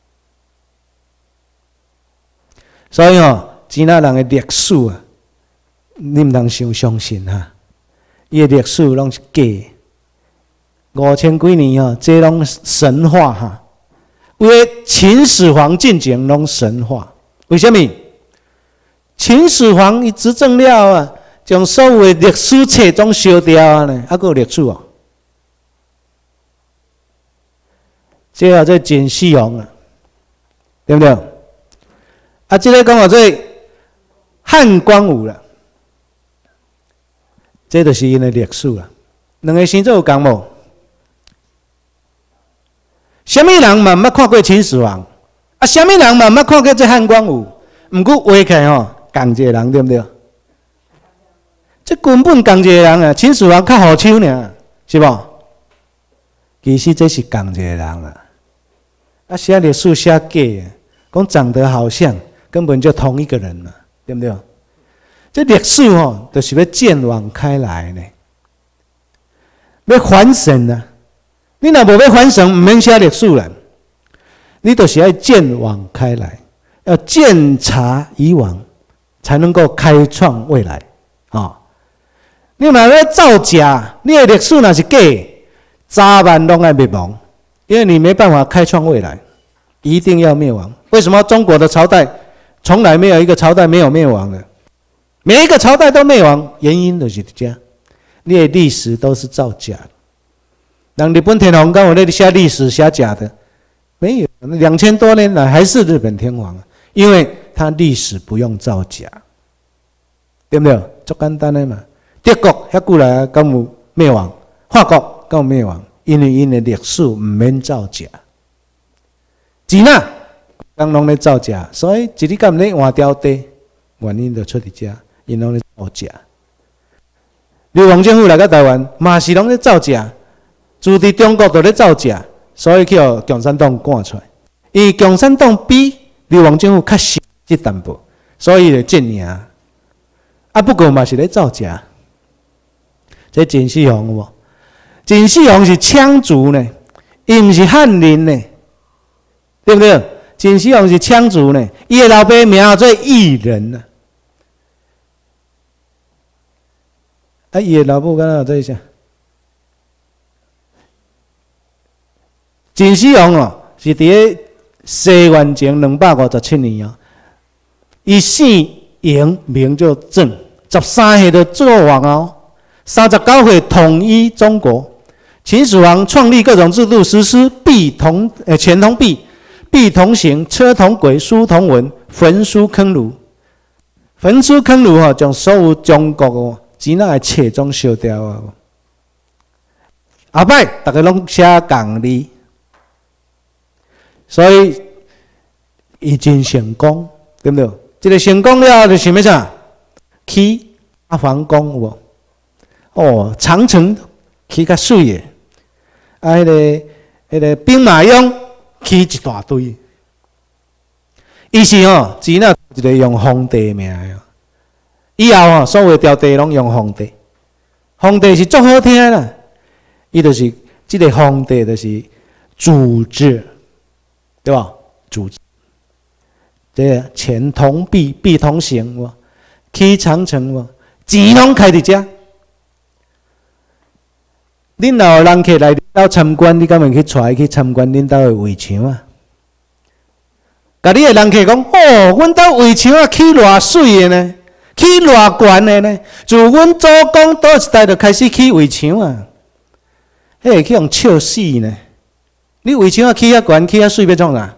Speaker 1: 所以吼，其他人的历史啊，你毋通伤相信哈。伊的历史拢是假，五千几年哦，这拢神话哈。为了秦始皇进前拢神话，为什么？秦始皇伊执政了啊，将所有的历史册总烧掉啊呢，还佫有历史哦。这叫做真死亡啊，对不对？啊，这个讲话做汉光武了。这就是因的历史啦。两个星座有共无？ 什么人嘛毋捌看过秦始皇？啊，什么人嘛毋捌看过这汉光武？毋过话起吼，同一个人对不对？这根本同一个人啊！秦始皇较好手呢，是无？其实这是同一个人啊！啊，写历史写假，讲长得好像，根本就同一个人嘛，对不对？这历史吼，就是要见网开来呢，要反省啊！你若无要反省，毋免写历史啦。你就是要见网开来，要鉴察以往，才能够开创未来啊！哦，你若要造假，你的历史若是假，早晚拢要灭亡，因为你没办法开创未来，一定要灭亡。为什么中国的朝代从来没有一个朝代没有灭亡的？每一个朝代都灭亡，原因就是这样，你的历史都是造假的。人日本天皇跟我那里写历史写假的，没有，两千多年来还是日本天皇，因为他历史不用造假，对不对？足简单的嘛。德国遐久来敢有灭亡？法国敢有灭亡？因为因的历史唔免造假。钱啊，人拢咧造假，所以一日敢唔咧换掉地，原因就出伫遮，因拢咧造假。流亡政府来到台湾，嘛是拢咧造假。自伫中国就咧造假，所以去互共产党赶出来。因为共产党比流亡政府较实际淡薄，所以就证赢。啊，不过嘛是咧造假。这陈世宏有无？陈世宏是羌族呢，伊毋是汉人呢，对不对？陈世宏是羌族呢，伊的老爸名叫做异人啊。啊，伊的老母敢若做啥？陈世宏哦，是伫咧西元前两百五十七年哦，伊姓嬴，名叫郑，十三岁就做王哦，三十九岁统一中国。秦始皇创立各种制度，实施币同呃钱同币、币同行、车同轨、书同文、焚书坑儒。焚书坑儒吼，将所有中国哦钱仔的册总烧掉啊！后摆大家拢写共字。所以，伊真成功，对不对？这个成功了，就想要啥？起阿房宫有无？哦，长城起较水的，啊，迄、那个、迄、那个兵马俑起一大堆。伊是哦，钱啊，一个用皇帝名的，以后哦，所有朝代拢用皇帝。皇帝是足好听啦，伊就是这个皇帝就是主治。对吧？主这钱同币，币同行，无起长城，无钱拢开伫遮。恁若有人客来恁兜参观，你敢会去带去参观恁兜的围墙啊？甲你的人客讲，哦，阮兜围墙啊起偌水的呢，起偌悬的呢？自阮祖公倒一代就开始起围墙啊，迄个去用笑死呢。你围墙啊起遐悬，起遐水要创啥？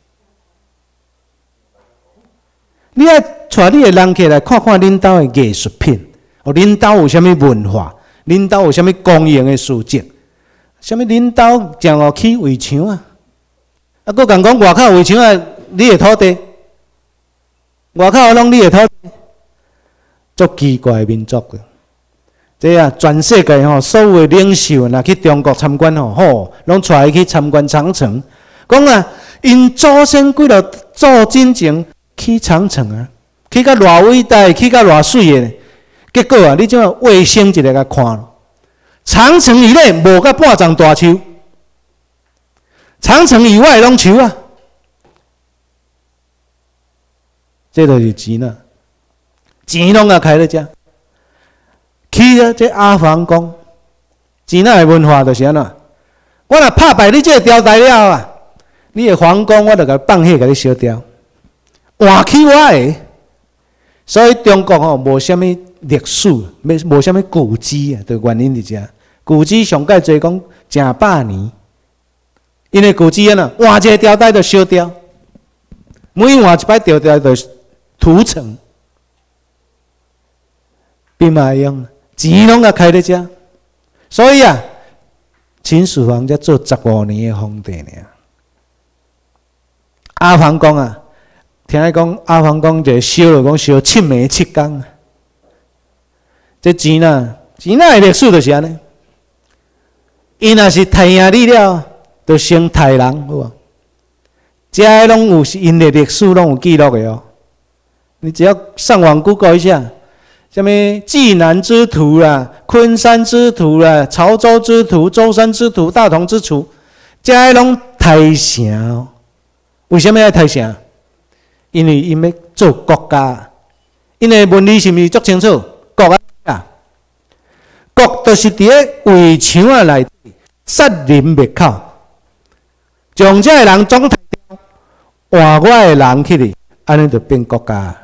Speaker 1: 你要带你的人客来看看恁兜的艺术品，哦，恁兜有啥物文化？恁兜有啥物公用的事迹？啥物恁兜正哦起围墙啊？啊，佫讲讲外口围墙啊，你的土地，外口拢你的土地，足奇怪的民族的。这啊，全世界吼，所有的领袖若去中国参观吼，吼，拢带伊去参观长城。讲啊，因祖先几落做进前起长城啊，起到偌伟大，起到偌水的。结果啊，你怎啊卫星一个甲看咯？长城以内无甲半丈大树，长城以外拢树啊。这就是钱啊，钱拢啊开咧遮。去了这阿房宫，钱仔的文化就是安怎？我若拍败你这个朝代了啊，你的皇宫我就甲放火，甲你烧掉，换起我的。所以中国吼无啥物历史，没无啥物古迹啊，就原因伫遮。古迹上界侪讲成百年，因为古迹安怎换一个朝代就烧掉，每换一摆朝代就屠城。兵马俑。钱拢啊开咧遮，所以啊，秦始皇才做十五年的皇帝呢。 阿房宫啊，听伊讲阿房宫就烧了，讲烧七暝七工。这钱呐，钱呐的历史就是安尼。伊若是太阳里了，就生太人，有无？这些拢有是因的历史，拢有记录的哦。你只要上网 Google 一下，什么济南之图啦、昆山之图啦、潮州之图、舟山之图、大同之图，这些拢太城哦。为什么要太城？因为因要做国家，因的文理是毋是足清楚？国啊，国就是伫咧围墙啊内底杀人灭口，将这个人总杀掉，换我的人去哩，安尼就变国家。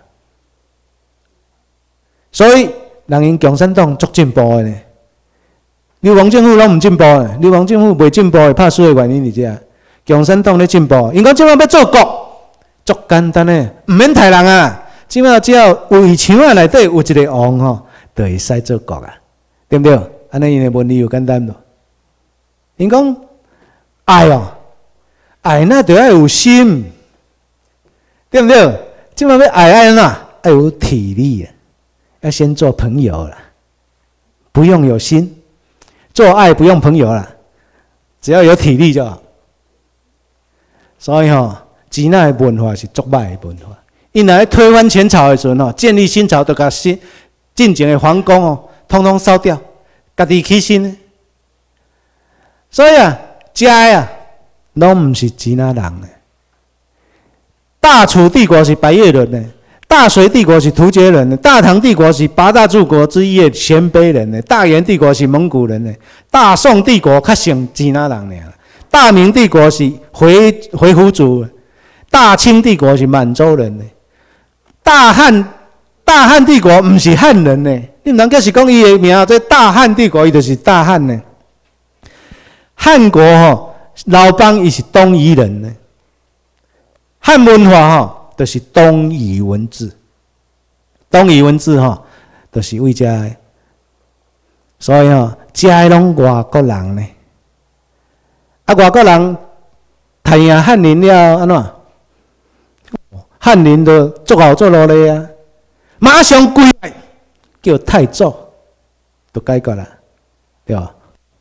Speaker 1: 所以，人因共产党足进步的呢。流亡政府拢唔进步的，流亡政府袂进步的，拍输的原因是这。共产党咧进步，因讲即摆要做国，足简单的，唔免杀人啊。即摆只要围墙啊内底有一个王吼，就会使做国啊，对不对？安尼因的问题有简单无？因讲爱哦，爱那就要有心，对不对？即摆要爱爱哪？要有体力啊。要先做朋友啦，不用有心，做爱不用朋友啦，只要有体力就好。所以吼、哦，支那的文化是足歹的文化。因来推翻前朝的时阵吼，建立新朝，就把新进前的皇宫哦，统统烧掉，家己起新。所以啊，这啊，拢唔是支那人的。大楚帝国是白越人的。大隋帝国是突厥人的，大唐帝国是八大诸国之一的鲜卑人的，大元帝国是蒙古人的，大宋帝国较像支那人尔，大明帝国是回回鹘族，大清帝国是满洲人的，大汉大汉帝国唔是汉人呢，你唔通叫是讲伊的名，这大汉帝国伊就是大汉呢。汉国吼老邦伊是东夷人呢，汉文化吼。就是东夷文字，东夷文字吼，就是为遮的，所以吼，遮的拢外国人呢。啊，外国人太阳汉人了，安怎？汉人就做好做落来啊，马上归来叫太祖，就解决啦，对吧？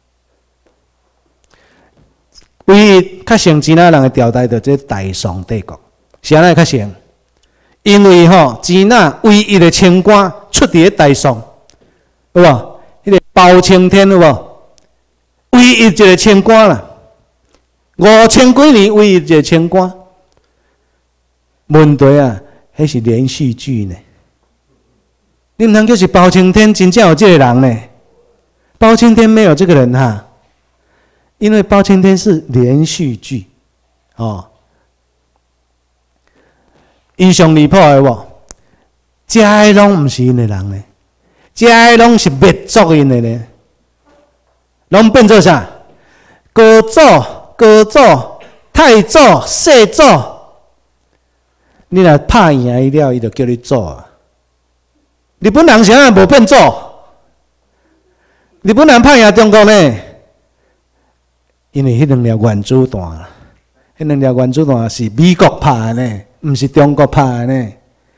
Speaker 1: 唯一较像支那人的朝代，就这大宋帝国。是安尼较像，因为吼支那唯一的清官出伫大宋，有无？迄个包青天有无？唯一一个清官啦，五千几年唯一一个清官。问题啊，迄是连续剧呢。你唔通叫是包青天真正有这个人呢？包青天没有这个人哈，因为包青天是连续剧，哦。因上离谱的无，这个拢唔是因的人呢，这个拢是灭族因的呢，拢变做啥？高祖、高祖、太祖、世祖，你若拍赢伊了，伊就叫你祖啊。日本人现在无变祖，日本人拍赢中国呢，因为迄两条原子弹，迄两条原子弹是美国拍的呢。唔是中国拍的呢，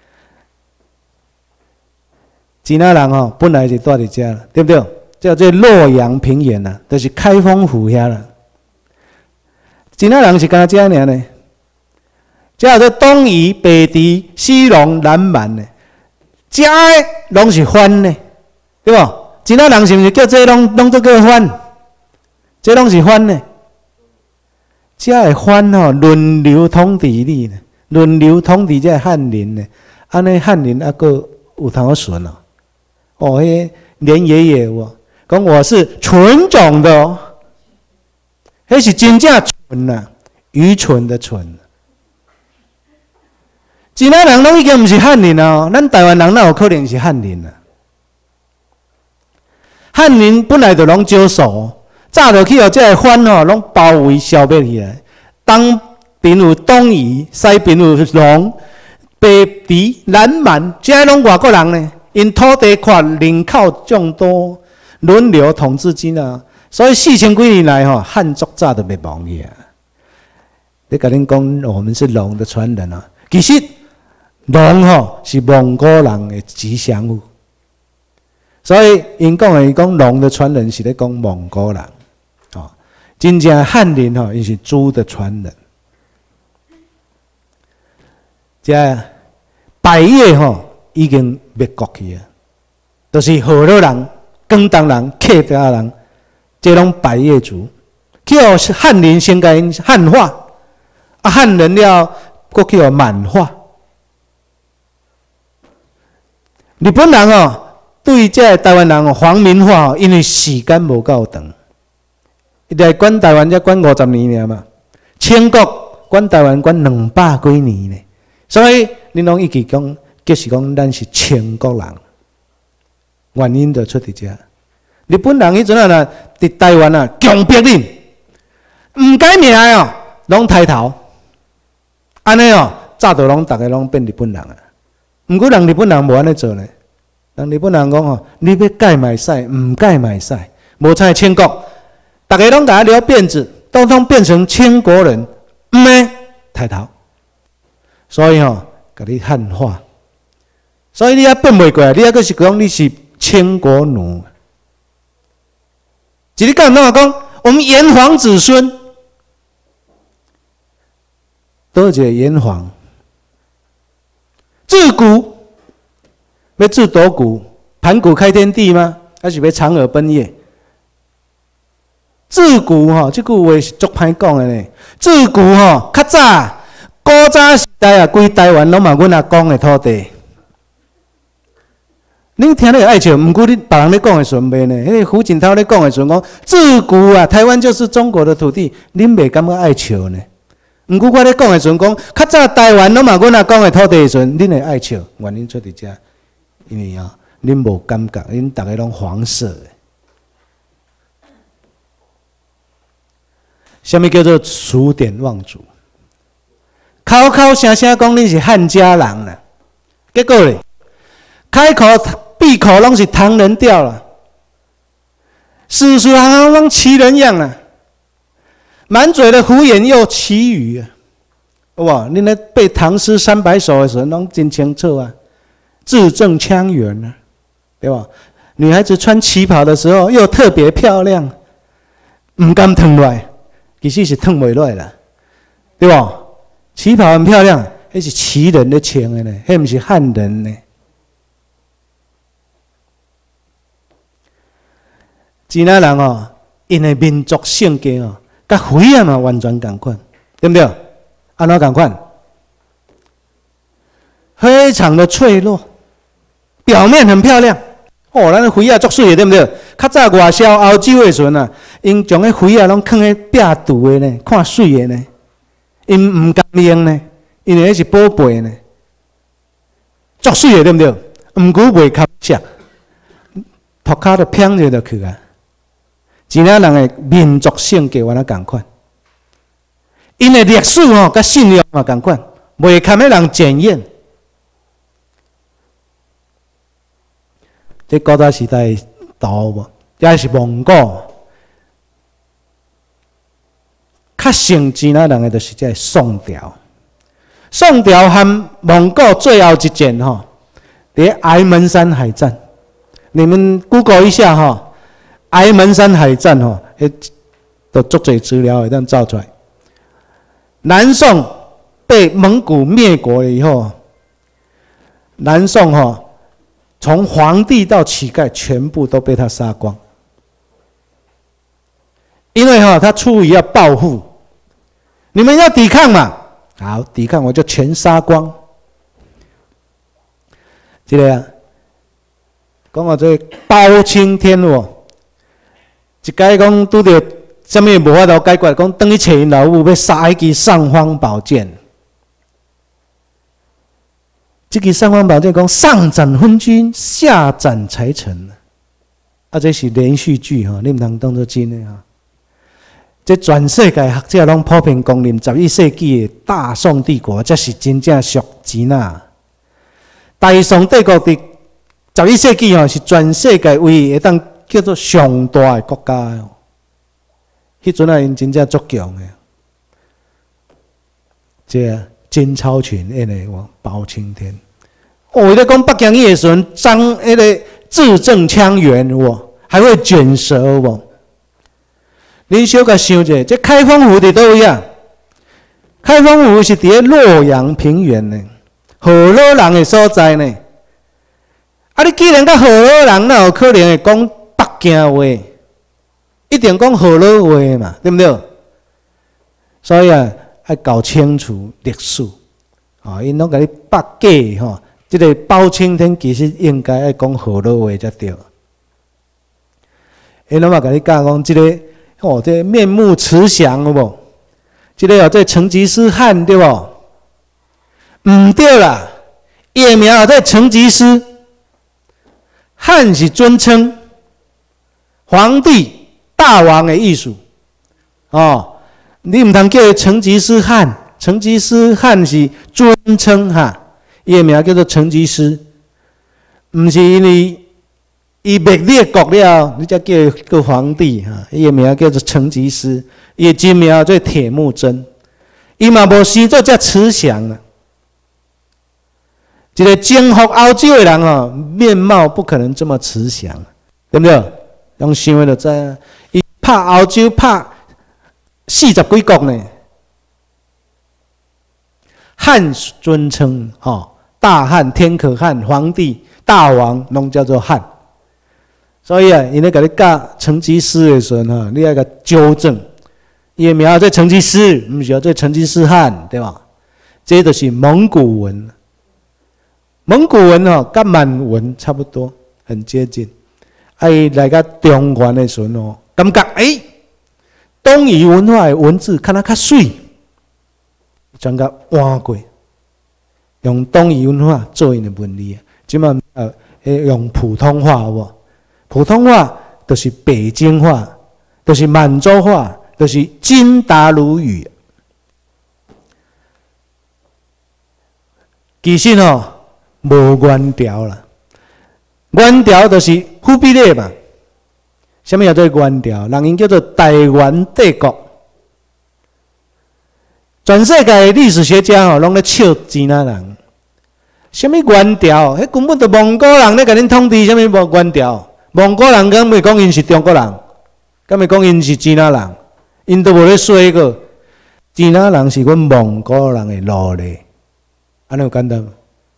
Speaker 1: 支那人哦，本来就住伫遮啦，对不对？叫做洛阳平原啦，就是开封府遐啦。支那人是干遮尔呢？叫做东夷、北狄、西戎、南蛮呢，遮个拢是番呢，对不？支那人是毋是叫这拢拢做个番？这拢是番呢？遮个番吼，轮流统治你呢。轮流统治这汉人呢，安尼汉人还阁有通好顺哦。哦，迄连爷爷我讲我是纯种的哦，迄是真正纯呐、啊，愚蠢的蠢。支那人拢已经毋是汉人哦，咱台湾人哪有可能是汉人啊？汉人本来就拢少数，早就去互这个番哦，拢包围消灭起来。当边有东夷，西边有戎，北狄、南蛮，这些拢外国人呢。因土地宽，人口众多，轮流统治支那，所以四千几年来吼，汉族早就灭亡去啊。 你甲恁讲，我们是龙的传人啊。其实龙吼是蒙古人的吉祥物，所以因讲的伊讲龙的传人是咧讲蒙古人。哦，真正汉人吼，伊是猪的传人。这百越吼已经灭国去啊，都、就是河洛人、广东人、客家人，这拢百越族。去互汉人先甲因汉化，啊汉人了，搁去互满化。日本人哦，对这台湾人哦皇民化哦，因为时间无够长，伊来管台湾才管五十年尔嘛，清国管台湾管两百几年呢，所以恁拢一直讲，就是讲咱是清国人，原因就出伫遮。日本人迄阵啊，呐伫台湾啊强迫恁。唔改名哦，拢抬头，安尼哦，早就拢大家拢变日本人啊。毋过人日本人无安尼做呢，人日本人讲吼，你要改嘛会使，唔改嘛会使，无像清国，大家拢甲他留辫子，统统变成清国人，唔呢抬头。所以吼，甲你汉化，所以你也变袂过来，你还阁是讲你是清国奴。一日到晚拢讲，我们炎黄子孙。多一个炎黄，自古要自多古，盘古开天地吗？还是要嫦娥奔月？自古吼，这句话是足歹讲的呢。自古吼，较早古早时代啊，规台湾拢嘛阮阿公的土地。恁听咧爱笑，毋过恁别人咧讲的时阵袂呢？迄个胡锦涛咧讲的时阵讲，自古啊，台湾就是中国的土地，恁袂感觉爱笑呢？毋过我咧讲的时阵讲，较早台湾拢嘛阮阿公的土地的时阵，恁会爱笑，原因出伫遮，因为啊，恁无感觉，恁逐个拢黄色的。什么叫做数典忘祖？口口声声讲恁是汉家人啦，结果咧，开口闭口拢是唐人调啦，事事行行拢奇人样啦。满嘴的胡言又奇语啊！哇，你咧背唐诗三百首的时候，拢真清楚啊，字正腔圆啊，对吧？女孩子穿旗袍的时候又特别漂亮，唔敢脱落来，其实是脱袂落来啦，对吧？旗袍很漂亮，那是旗人咧穿的呢，那不是汉人呢。济南人哦，因的民族性格哦。甲灰啊嘛完全同款，对不对？安怎同款？非常的脆弱，表面很漂亮。哦，咱灰啊足水的，对不对？较早外销欧洲的时阵啊，因将迄灰啊拢放喺壁橱的呢，看水的呢，因唔甘用呢，因为迄是宝贝呢，足水的，对不对？毋过袂堪食，涂骹就偏着就去啊。济南人的民族性格完了同款，因的历史吼甲信仰嘛同款，袂堪迄人检验。这古早时代图无，也是蒙古，较像济南人的就是这宋朝。宋朝和蒙古最后一战吼，伫崖门山海战，你们 Google 一下哈。崖门山海战吼，迄都足侪资料会当造出来。南宋被蒙古灭国了以后，南宋吼从皇帝到乞丐全部都被他杀光，因为哈他出于要报复，你们要抵抗嘛，好抵抗我就全杀光。这个啊，讲到这包青天哦。一解讲拄着什么无法度解决，讲等去找因老母要杀迄支尚方宝剑。这支尚方宝剑讲上斩昏君，下斩财臣，啊，这是连续剧哈，你唔通当作真的哈。这全世界学者拢普遍公认，十一世纪的大宋帝国才是真正属钱呐。大宋帝国伫十一世纪吼是全世界唯一会当。叫做上大的国家哦，迄阵啊，因真正足强的。 这个金超群演的哇，包青天。哦，伊咧讲北京夜神张迄个字正腔圆哇，还会卷舌哇。恁小可想者，这开封府伫倒位啊？开封府是伫咧洛阳平原呢，河洛人的所在呢。啊，你既然甲河洛人，哪有可能会讲北京话？一定讲河洛话嘛，对不对？所以啊，要搞清楚历史啊，因拢甲你八卦吼。这个包青天其实应该要讲河洛话才对。因拢嘛甲你讲讲，这个哦，这个面目慈祥有无？这个哦，这成吉思汗对不？唔对啦，伊的名啊，这成吉思，汉是尊称皇帝、大王的意思哦。你唔通叫伊成吉思汗，成吉思汗是尊称哈。伊个名叫做成吉思，毋是因为伊灭列国了，你才叫伊个皇帝哈。伊个名叫做成吉思，伊个真名叫铁木真。伊嘛无生做遮慈祥啊。一个征服欧洲的人哦，面貌不可能这么慈祥，对不对？用想的就知啊。伊拍欧洲拍四十几国呢，汉尊称哦。大汉、天可汗、皇帝、大王，拢叫做汉。所以啊，伊咧甲你教成吉思的时候哈，你要甲纠正，伊的名叫成吉思，毋是叫做成吉思汗，对吧？这就是蒙古文。蒙古文哦，甲满文差不多，很接近。啊，伊来甲中原的时候哦，感觉诶，东夷文化的文字看它较水，将甲换过。用东夷文化做因的文字，即嘛呃，用普通话有无？普通话就是北京话，就是满洲话，就是金达鲁语。其实哦，无原条啦，原条就是忽必烈嘛。什么叫做原条？人因叫做台湾帝国。全世界的历史学家吼，拢咧笑支那人。什么原条？迄根本就蒙古人咧甲恁统治，什么无原条？蒙古人敢袂讲因是中国人，敢袂讲因是支那人，因都无咧说过。支那人是阮蒙古人的奴隶，安尼有简单吗？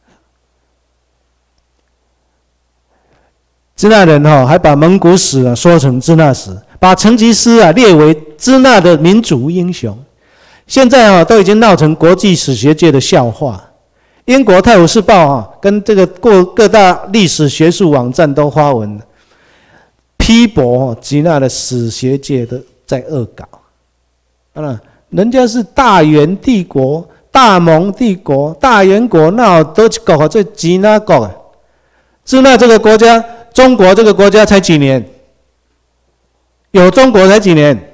Speaker 1: 支那人吼，还把蒙古史啊说成支那史，把成吉思啊列为支那的民族英雄。现在啊，都已经闹成国际史学界的笑话。英国《泰晤士报》啊，跟这个各各大历史学术网站都发文批驳支那的史学界的在恶搞。当然，人家是大元帝国、大蒙帝国、大元国，那有多一国这支那国啊？支那这个国家，中国这个国家才几年？有中国才几年？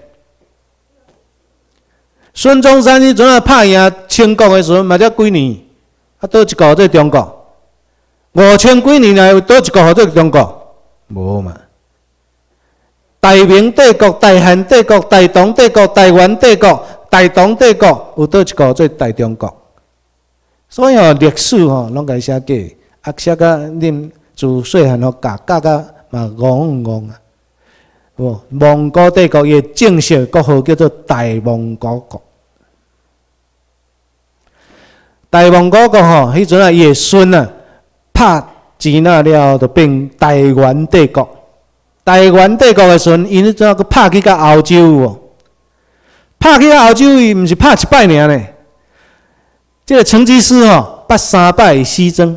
Speaker 1: 孙中山迄阵啊拍赢清国的时候，嘛才几年？啊，倒一个做中国？五千几年来有倒一个做中国？无嘛？大明帝国、大汉帝国、大唐帝国、台湾帝国、大唐帝国，有倒一个做大中国？所以哦，历史哦，拢该写假，啊写甲恁自细汉吼教教甲嘛戆戆啊！哦，蒙古帝国嘅正式国号叫做大蒙古国。大蒙古国吼，迄阵啊，伊个孙啊，拍支那了，就变台湾帝国。台湾帝国的时阵，伊迄阵啊，佮拍去到欧洲哦。拍去到欧洲，伊毋是拍一摆尔呢。这个成吉思吼，八三摆西征。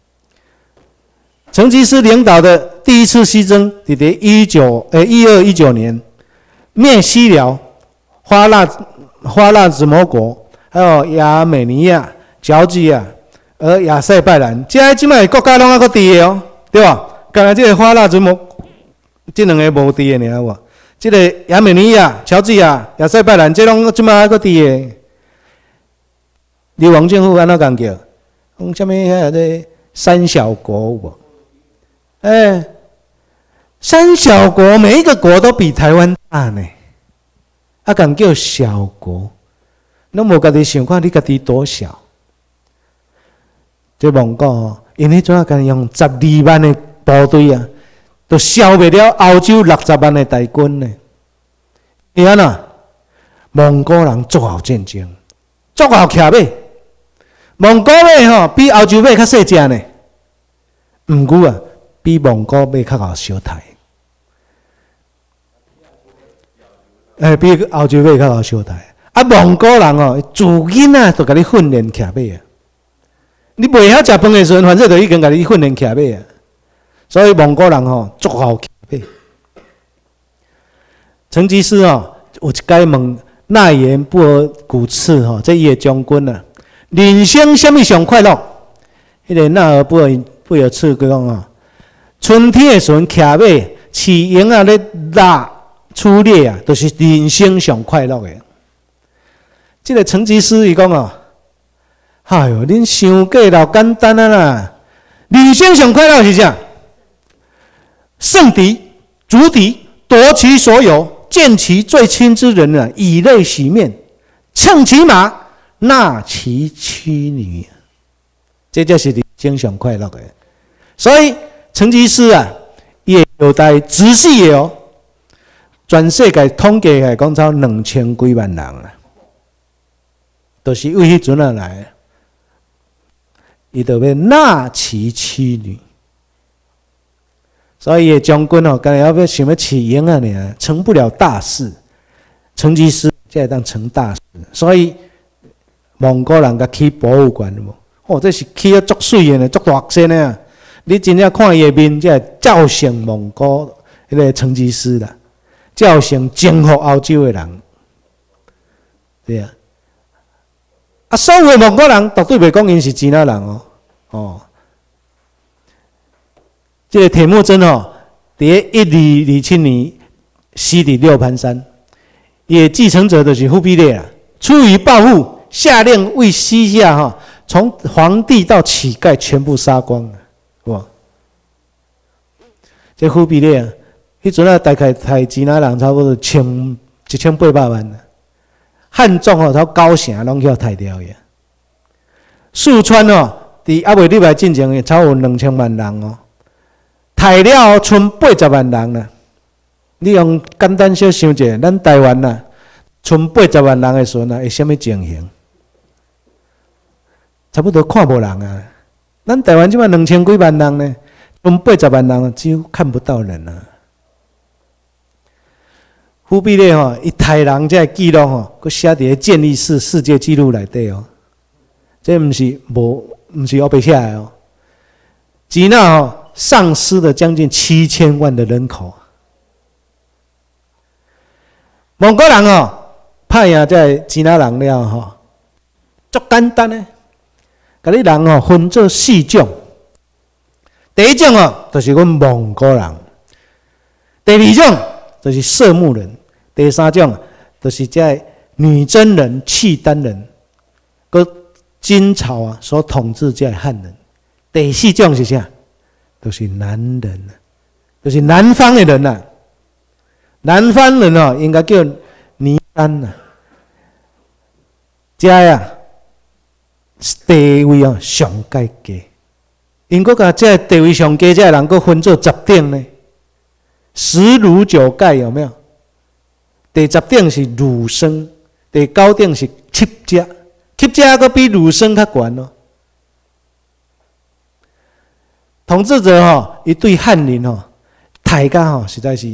Speaker 1: 成吉思领导的第一次西征，伫伫一九诶一二一九年，灭西辽、花剌花剌子模国，还有亚美尼亚、乔治亚，而亚塞拜然，这些即摆国家拢还阁伫个哦，对吧？刚才这个花剌子模，这两个无伫个尔无？这个亚美尼亚、乔治亚、亚塞拜然，这拢即摆还阁伫个。流亡政府安怎讲叫？讲什么遐个三小国有无？哎，三小国每一个国都比台湾大呢，啊，敢叫小国？ 拢无家己想看你家己多小。这蒙古吼，因迄阵啊，干用十二万的部队啊，都消灭了欧洲六十万的大军呢。你看呐，蒙古人足好战争，足好骑马。蒙古马吼比欧洲马较细只呢，毋过啊，比蒙古马较好小抬。诶、欸，比欧洲马较好小抬。啊，蒙古人哦，自囡仔就甲你训练骑马啊。你未晓食饭的时阵，反正就已经甲你训练骑马啊。所以蒙古人吼足好骑马。成吉思哦，有一解问纳言布尔古次吼，这伊个将军啊，人生什么上快乐？迄、那个纳尔布尔布尔次佢讲啊，春天的时阵骑马，饲鹰啊咧拉出猎啊，都、就是人生上快乐的。这个成吉思伊讲啊。哎哟，恁想过老简单啊啦！人生上快乐是啥？胜敌、逐敌、夺其所有，见其最亲之人啊，以泪洗面，乘其马，纳其妻女，这就是人生上快乐的。所以成吉思啊，伊后代直系的哦，全世界统计来讲超两千几万人啊，都、就是为迄阵啊来。伊就要纳其妻女，所以将军哦，刚才要不要想要饲鹰啊呢？成不了大事。成吉思才会当成大事，所以蒙古人甲起博物馆无？哦，这是起啊足水的呢，足大声的啊！你真正看伊的面，才照成蒙古迄个成吉思啦，照成征服欧洲的人，对啊。啊，所有的蒙古人绝对袂讲因是支那人哦，哦，这个铁木真哦，伫一二二七年死伫六盘山，伊的继承者就是忽必烈啊。出于报复，下令为西夏哈，从皇帝到乞丐全部杀光了，哇！这忽必烈啊，迄阵啊大概杀支那人差不多千一千八百万啊。汉族哦，到九成拢叫杀掉呀。四川哦，伫还未入来进前，超有两千万人哦，杀了剩八十万人啦。你用简单小想一下，咱台湾呐，剩八十万人的时阵啊，会什么情形？差不多看无人啊。咱台湾即摆两千几万人呢，剩八十万人几乎看不到人啊。忽必烈吼，伊杀人这记录吼，佮写伫健力士世界纪录内底哦。这毋是无，毋是黑白写的哦。支那吼丧失了将近七千万的人口。蒙古人吼派赢这支那人了吼，足简单的，甲你人吼分做四种。第一种哦，就是阮蒙古人；第二种就是色目人；第三种就是这女真人、契丹人，佮金朝啊所统治这汉人。第四种是啥？就是南人，就是南方的人呐、啊。南方人哦，应该叫尼丹呐。这呀地位哦上介低，因国甲这地位上低，这人佫分做十等呢。十儒九丐有没有？第十等是儒生，第九等是乞家，乞家佫比儒生较悬哦。统治者吼、哦，伊对汉人吼、哦，杀甲吼实在是，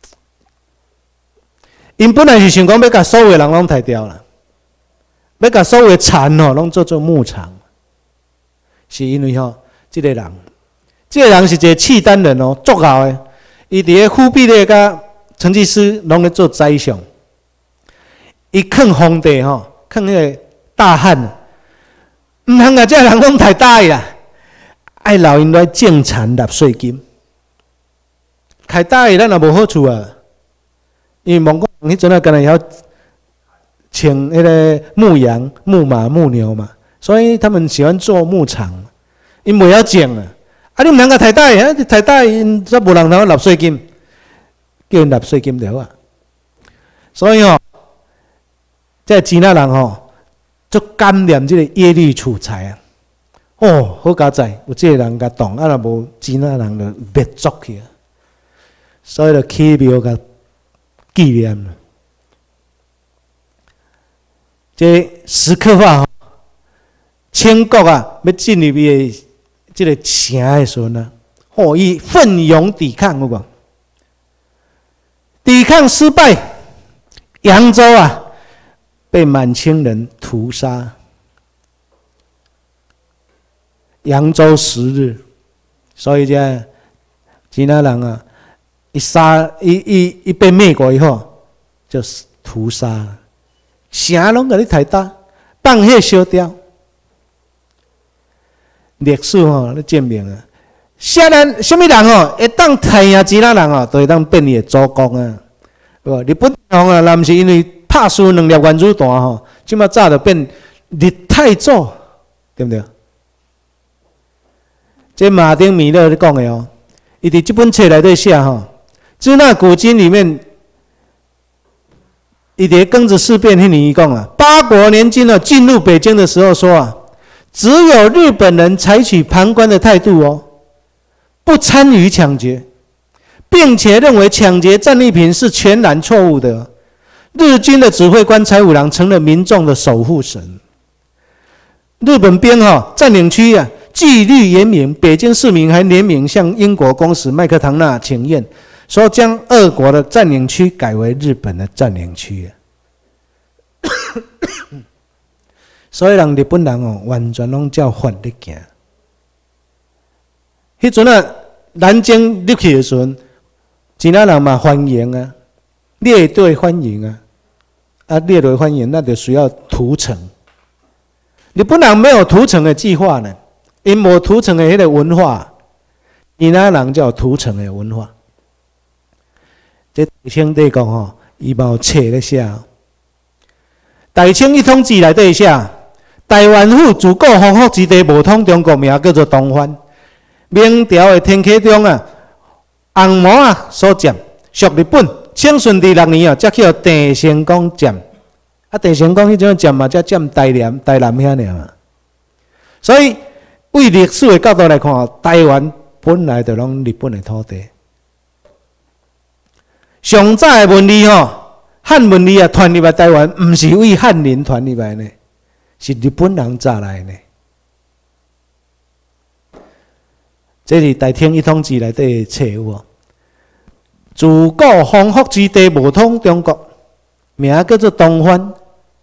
Speaker 1: 因本来是想讲要甲所有人拢杀掉啦，要甲所有的蚕吼拢做做牧场，是因为吼、哦，这个人，这个人是一个契丹人哦，足厚的。伊伫个忽必烈甲成吉思拢咧做宰相，伊劝皇帝吼，劝迄个大汉，毋通甲这人拢太大啦，爱留因来种田纳税金。太大咱也无好处啊，因为蒙古人迄阵啊，干那要请迄个牧羊、牧马、牧牛嘛，所以他们喜欢做牧场，因袂晓种啊。啊！你毋通甲太大啊！太大因则无人通纳税金，叫因纳税金就好啊。所以吼、哦，这支那人吼、哦， 足感念这个耶律楚材啊！哦，好佳哉，有这个人甲动，啊若无真仔人就灭族去啊！所以就起庙甲纪念了。这石刻化吼，清国啊，要进入伊的这个城的时阵啊，哦，伊奋勇抵抗，有无？抵抗失败，扬州啊，被满清人屠杀。扬州十日，所以这其他人啊，一杀一一一被灭国以后，就是屠杀，城拢给你抬大，放火烧掉。历史吼，咧证明啊，啥人什么人哦，会当杀赢其他人哦，都会当变伊的祖公啊。无日本人啊，若毋是因为拍输两粒原子弹吼，即马早就变日太祖，对不对？这马丁·米勒讲的哦，伊伫这本册内底写吼，支那古今里面，伊伫庚子事变迄年伊讲啊，八国联军呢进入北京的时候说啊，只有日本人采取旁观的态度哦，不参与抢劫，并且认为抢劫战利品是全然错误的。日军的指挥官柴五郎成了民众的守护神。日本兵哈、哦、占领区啊。纪律严明，北京市民还联名向英国公使麦克唐纳请愿，说将俄国的占领区改为日本的占领区。所以人日本人哦，完全拢照法律行。迄阵啊，南京入去的时阵，其他人嘛欢迎啊，列队欢迎啊，啊列队欢迎，那就需要屠城。日本人没有屠城的计划呢。因无屠城的迄个文化，其他人叫屠城的文化。这大清帝国吼，伊嘛有册咧写。大清一统志内底写，台湾府自古丰富之地无统中国名叫做东番。明朝的天启中啊，红毛啊所占，属日本。清顺治六年啊，才叫郑成功占。啊，郑成功迄种占嘛，才占台南、台南遐尔嘛。所以。为历史的角度来看，台湾本来就拢日本的土地。上早的文字吼，汉文字啊传入来台湾，唔是为汉人传入来呢，是日本人早来呢。这是大清一统志内底册有无？自古丰富之地无统中国，名叫做东番。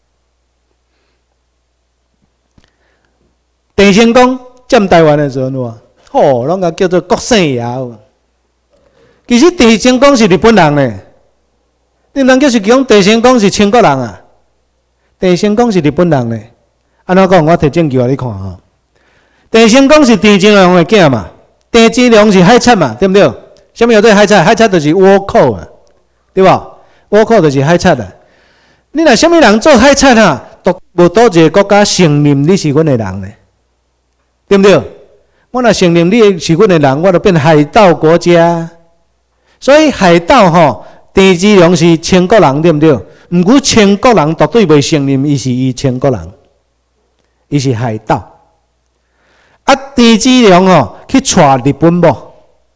Speaker 1: 郑成功。占台湾的时候，哇，吼，拢个叫做国姓爷。其实郑成功是日本人呢，你人就是讲郑成功是清国人啊，郑成功是日本人呢。安怎讲？我摕证据互你看吼。郑成功是郑成龙的囝嘛，郑成龙是海贼嘛，对不对？什么叫做海贼？海贼就是倭寇啊，对吧？倭寇就是海贼啊。你若什么人做海贼啊？都无倒一个国家承认你是阮的人呢？对不对？我若承认你是阮的人，我就变海盗国家。所以海盗吼，郑芝龙是清国人，对不对？毋过清国人绝对袂承认伊是伊清国人，伊是海盗。啊，郑芝龙吼去娶日本某，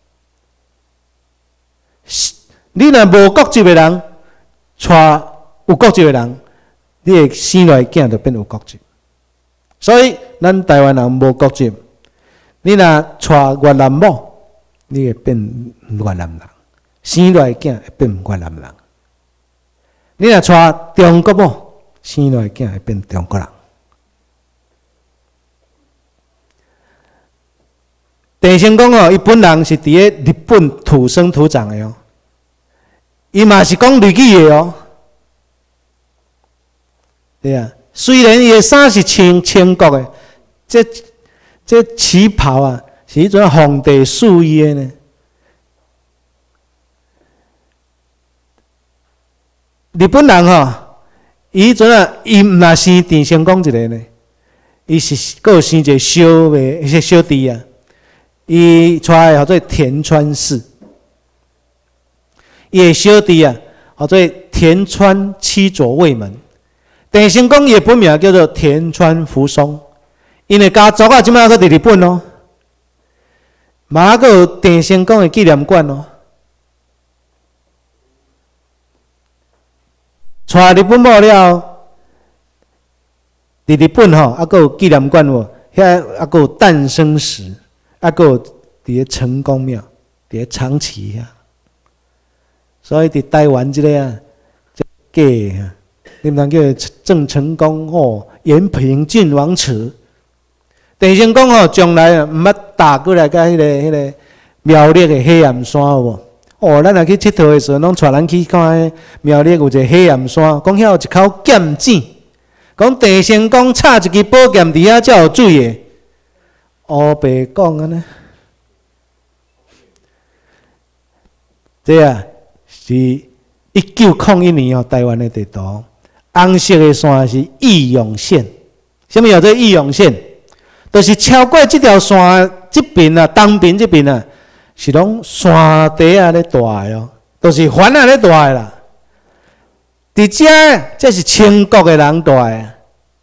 Speaker 1: 你若无国籍的人娶有国籍的人，你会生来囝就变有国籍。所以，咱台湾人无国籍，你若娶越南某，你会变越南人；生来囝会变越南人。你若娶中国某，生来囝会变中国人。郑成功哦，伊本人是伫咧日本土生土长的哦，伊嘛是讲日语的哦，对啊。虽然伊的衫是清清国的，这这旗袍啊，是迄种皇帝赐伊的呢。日本人吼，伊迄阵啊，伊毋若生郑成功一个呢，伊是阁有生一个小妹，一个小弟啊。伊出来叫做田川氏，伊的小弟啊，叫做田川七左卫门。 郑成功伊本名叫做田川福松，因为家族啊，即摆搁伫日本哦，嘛搁有郑成功的纪念馆哦。带日本某了，伫日本吼，啊，搁有纪念馆无？遐啊，搁有诞生石，啊，搁有伫咧成功庙，伫咧长崎遐。所以伫台湾即个啊，假的，你毋通叫郑成功哦，延平郡王祠。郑成功哦，将来啊，毋捌打过来甲迄个、迄个苗栗的黑岩山有无？哦，咱若去佚佗的时候，拢带咱去看苗栗有一个黑岩山，讲遐有一口剑井，讲郑成功插一支宝剑伫遐才有水的。乌白讲安尼，这啊是一九零一年哦，台湾的地图，红色的线是义勇线。什么叫做义勇线？就是超过这条线这边啊，东边这边啊。是拢山地啊咧大的哦，都是番啊咧大的啦。伫遮这是清国的人大的。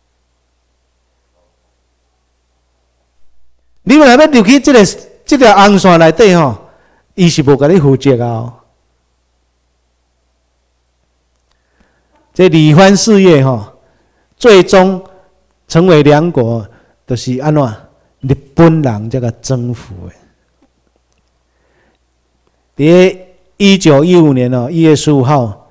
Speaker 1: 你若要入去这个这条红线内底吼，伊是无甲你负责啊。这李番事业吼，最终成为两国，就是安怎日本人这个征服的。伫一九一五年哦，一月十五号，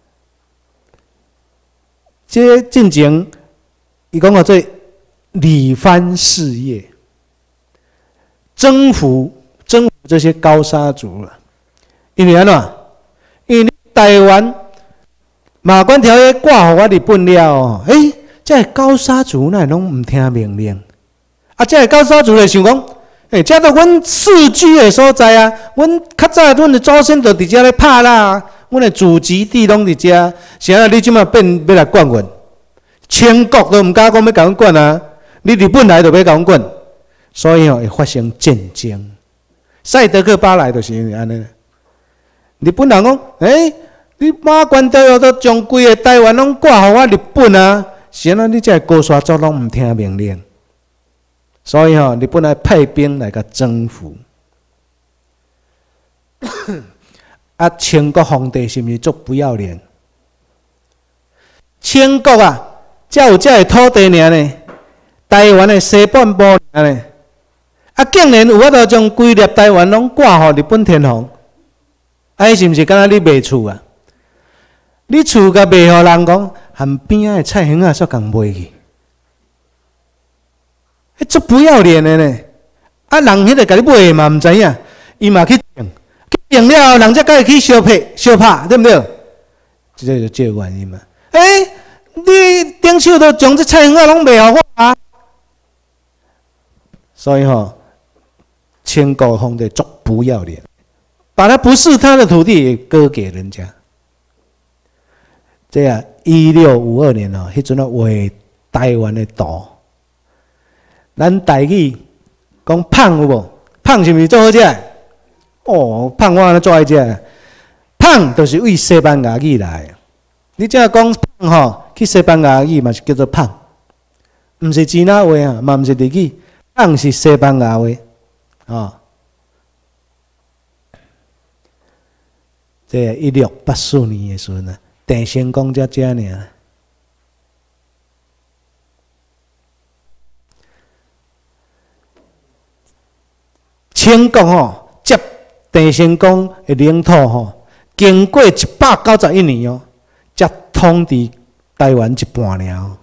Speaker 1: 这进前，伊讲个做李番事业，征服征服这些高沙族了。因为安怎？因为台湾马关条约挂互我日本了哦，诶、欸，这高沙族哪会拢唔听命令？啊，这高沙族就想讲。诶，遮都阮世居的所在啊！阮较早阮的祖先就伫遮咧拍啦，阮的祖籍地拢伫遮。啥啊？你即马变要来管阮？清国都毋敢讲要甲阮管啊！你日本来就要甲阮管，所以吼会发生战争。赛德克巴莱就是因为安尼。日本人讲：诶、欸，你马关条约都将规个台湾拢挂互我日本啊！啥啊？你这高沙族拢毋听命令。所以吼、哦，日本来派兵来甲征服。啊，清国皇帝是毋是足不要脸？清国啊，才有遮个土地尔呢，台湾的西半部尔呢，啊，竟然有法度将规粒台湾拢挂互日本天皇，啊，是毋是敢若你卖厝啊？你厝甲卖互人讲，含边仔的菜园啊，煞共卖去。迄足不要脸的呢！啊，人迄个甲你买嘛，毋知影，伊嘛去订，去订了后，人才甲伊去相拍相拍，对不对？这就这个原因嘛。诶、欸，你顶手都将这菜园啊拢卖互我啊！所以吼、哦，清国皇帝足不要脸，把他不是他的土地也割给人家。这样，一六五二年哦，迄阵啊画台湾的图。咱台语讲胖有无？胖是毋是做好食？哦，胖我安尼做爱食。胖就是为西班牙语来的。你只要讲胖吼，去西班牙语嘛是叫做胖，毋是支那话啊，嘛毋是日语。胖是西班牙话啊、哦。这一六八四年的时阵啊，郑成功才遮尔。清国吼接郑成功的领土吼，经过一百九十一年哦，才统治台湾一半了。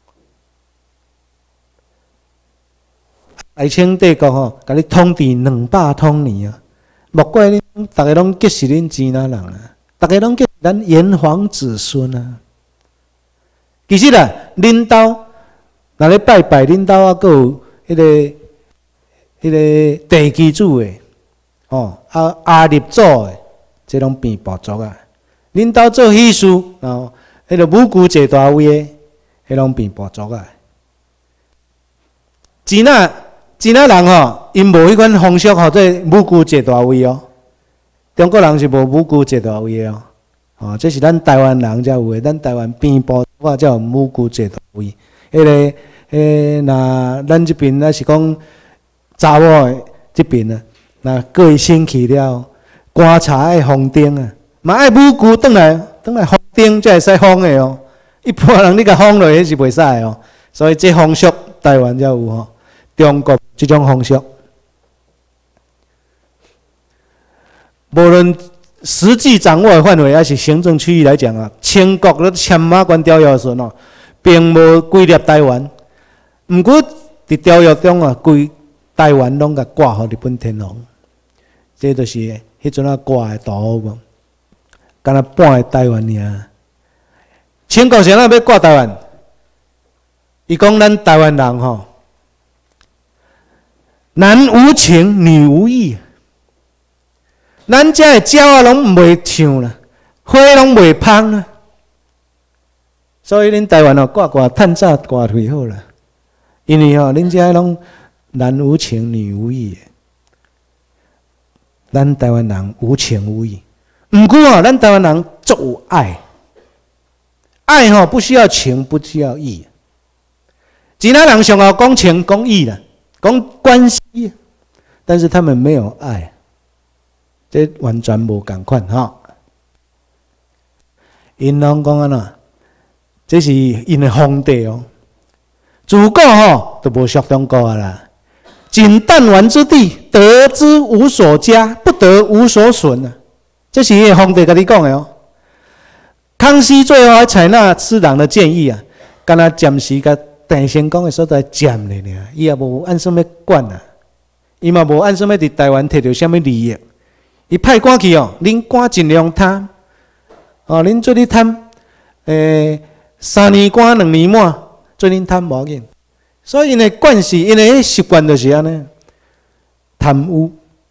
Speaker 1: 大清帝国吼，甲你统治两百多年啊，莫怪恁大家拢结识恁支那人啊，大家拢结识咱炎黄子孙啊。其实啊，恁兜若咧拜拜，恁兜啊，阁有迄个。迄个地基主的，哦，啊阿立祖的，这拢变部族啊。恁兜做秘书，哦，迄个五姑坐大位的，迄拢变部族啊。支那支那人吼，因无迄款风俗吼，做五姑坐大位哦。中国人是无五姑坐大位的哦。 哦，这是咱台湾人才有诶，咱台湾边部我才有母姑制度位。迄、那个，诶，那咱这边那是讲查某诶这边啊，那过伊生气了，观察爱封顶啊，嘛爱母姑转来，转来封顶才会使封诶哦。一般人你甲封落，迄是袂使哦。所以这风俗台湾才有吼，中国这种风俗，无论实际掌握的范围还是行政区域来讲啊，清国咧签马关条约时哦，并无规列台湾。毋过伫条约中啊，规台湾拢甲挂互日本天皇，这就是迄阵啊挂的图无，敢若半个台湾尔。清国谁人要挂台湾？伊讲咱台湾人吼，男无情，女无义。咱遮的鸟啊，拢袂唱啦，花拢袂芳啦。所以恁台湾哦，挂挂趁早挂退好啦。因为吼，恁遮拢男无情，女无义。咱台湾人无情无义，毋过哦，咱台湾人足有爱。爱吼不需要情，不需要义。其他人想要讲情讲义啦，讲关系，但是他们没有爱，这完全无共款哈。因拢讲安怎？这是因的皇帝哦。自古吼都无属中国啊啦。仅弹丸之地，得之无所加，不得无所损啊。这是伊皇帝甲你讲的哦。康熙最后还采纳施琅的建议啊，敢若暂时甲郑成功的所在占咧尔，伊也无按什么管啊，伊嘛无按什么伫台湾摕到什么利益，伊派官去哦，恁官尽量贪，哦，恁做你贪，诶，三年官两年满，做恁贪无要紧，所以因的惯势，因的习惯就是安尼，贪污。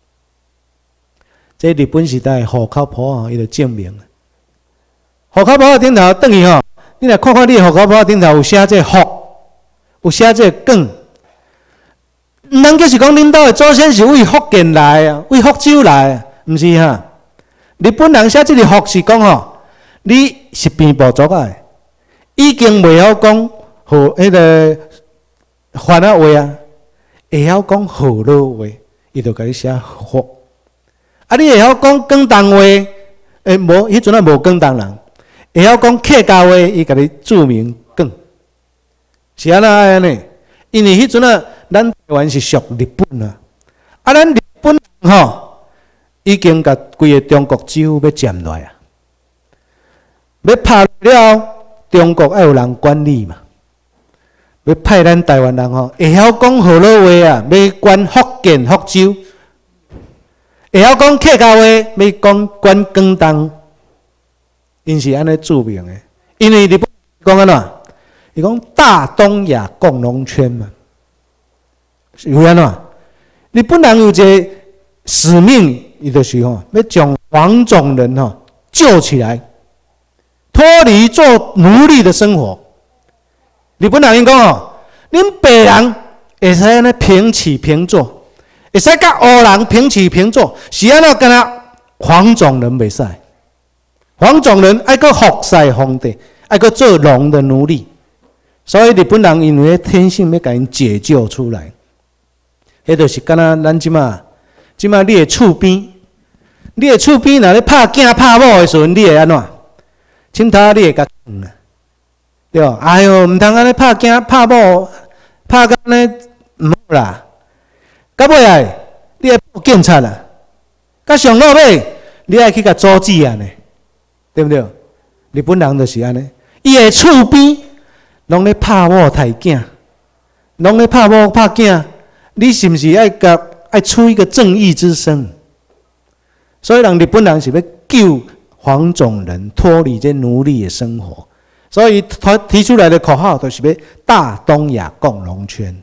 Speaker 1: 这日本时代户口簿哦，伊就证明，户口簿顶头等于吼，你来看看你户口簿顶头有写这福。有写这个梗，毋通就是讲恁兜的祖先是为福建来啊，为福州来啊，毋是哈？日本人写这个福是讲吼，你是边部族啊，已经袂晓讲和迄个番仔话啊，会晓讲河洛话，伊就甲你写福。啊，你会晓讲广东话，诶，无迄阵啊无广东人，会晓讲客家话，伊甲你注明梗。是安怎安尼？因为迄阵啊，咱台湾是属日本啊，啊，咱日本吼已经甲规个中国州要占落啊，要拍了，中国要有人管理嘛，要派咱台湾人吼会晓讲河洛话啊，要管福建福州，会晓讲客家话，要讲管广东，因是安尼注明的，因为日本讲安怎？伊讲大东亚共荣圈嘛，有安怎？日本人有一个使命，伊就是吼，要将黄种人吼救起来，脱离做奴隶的生活。日本人因讲吼，恁白人会使安尼平起平坐，会使甲黑人平起平坐，是安怎？敢若黄种人袂使，黄种人爱个服侍皇帝，爱个做龙的奴隶。所以日本人因为天性要甲因解救出来，迄就是敢若咱即马，即马你的厝边，你的厝边若咧拍囝拍某的时阵，你会安怎？凊头你会甲放啊，对吧？哎哟，毋通安尼拍囝拍某，拍甲安尼毋好啦。到尾来，你会报警察啦。甲上落尾，你爱去甲阻止啊呢，对不对？日本人就是安尼，伊的厝边。拢咧拍某刣囝，拢咧拍某拍囝，你是毋是爱甲爱出一个正义之声？所以人日本人是要救黄种人脱离这奴隶的生活，所以他提出来的口号就是要大东亚共荣圈。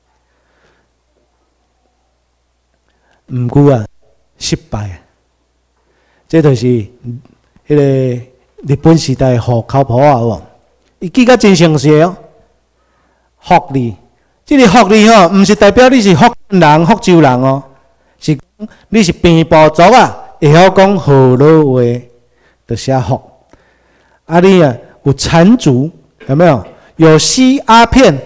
Speaker 1: 毋过啊，失败，这就是迄个日本时代户口簿啊，有无？伊记甲真详细哦，福利，这个福利吼，毋是代表你是福建人、福州人哦，是讲你是平埔族啊，会晓讲河洛话，就写福。 啊你啊有缠足，有没有？有吸鸦片，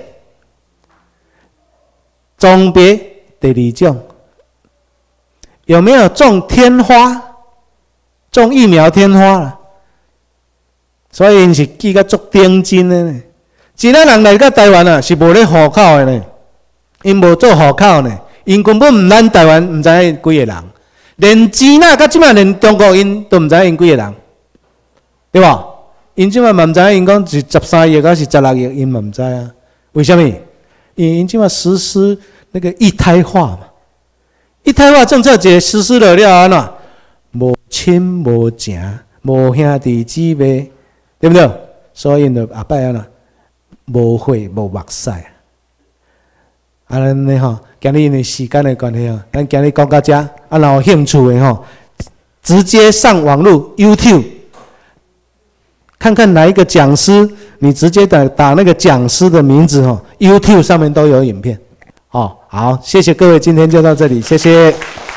Speaker 1: 种别第二种，有没有种天花？种疫苗天花啦，所以因是记甲足顶真的呢。真仔人来到台湾啊，是无咧户口的呢，因无做户口呢，因根本毋咱台湾毋知影几个人，连真仔到即摆连中国因都毋知影因几个人，对吧？因即摆嘛毋知影因讲是十三亿还是十六亿，因嘛毋知啊。为什么？因因即摆实施那个一胎化嘛，一胎化政策一实施了了安怎？无亲无情，无兄弟姊妹，对不对？所以就后摆安怎？无血无目屎。啊，咱呢吼，今日因为时间的关系哦，咱今日讲到这，啊，若有兴趣的吼，直接上网络 YouTube， 看看哪一个讲师，你直接打打那个讲师的名字吼 ，YouTube 上面都有影片。哦，好，谢谢各位，今天就到这里，谢谢。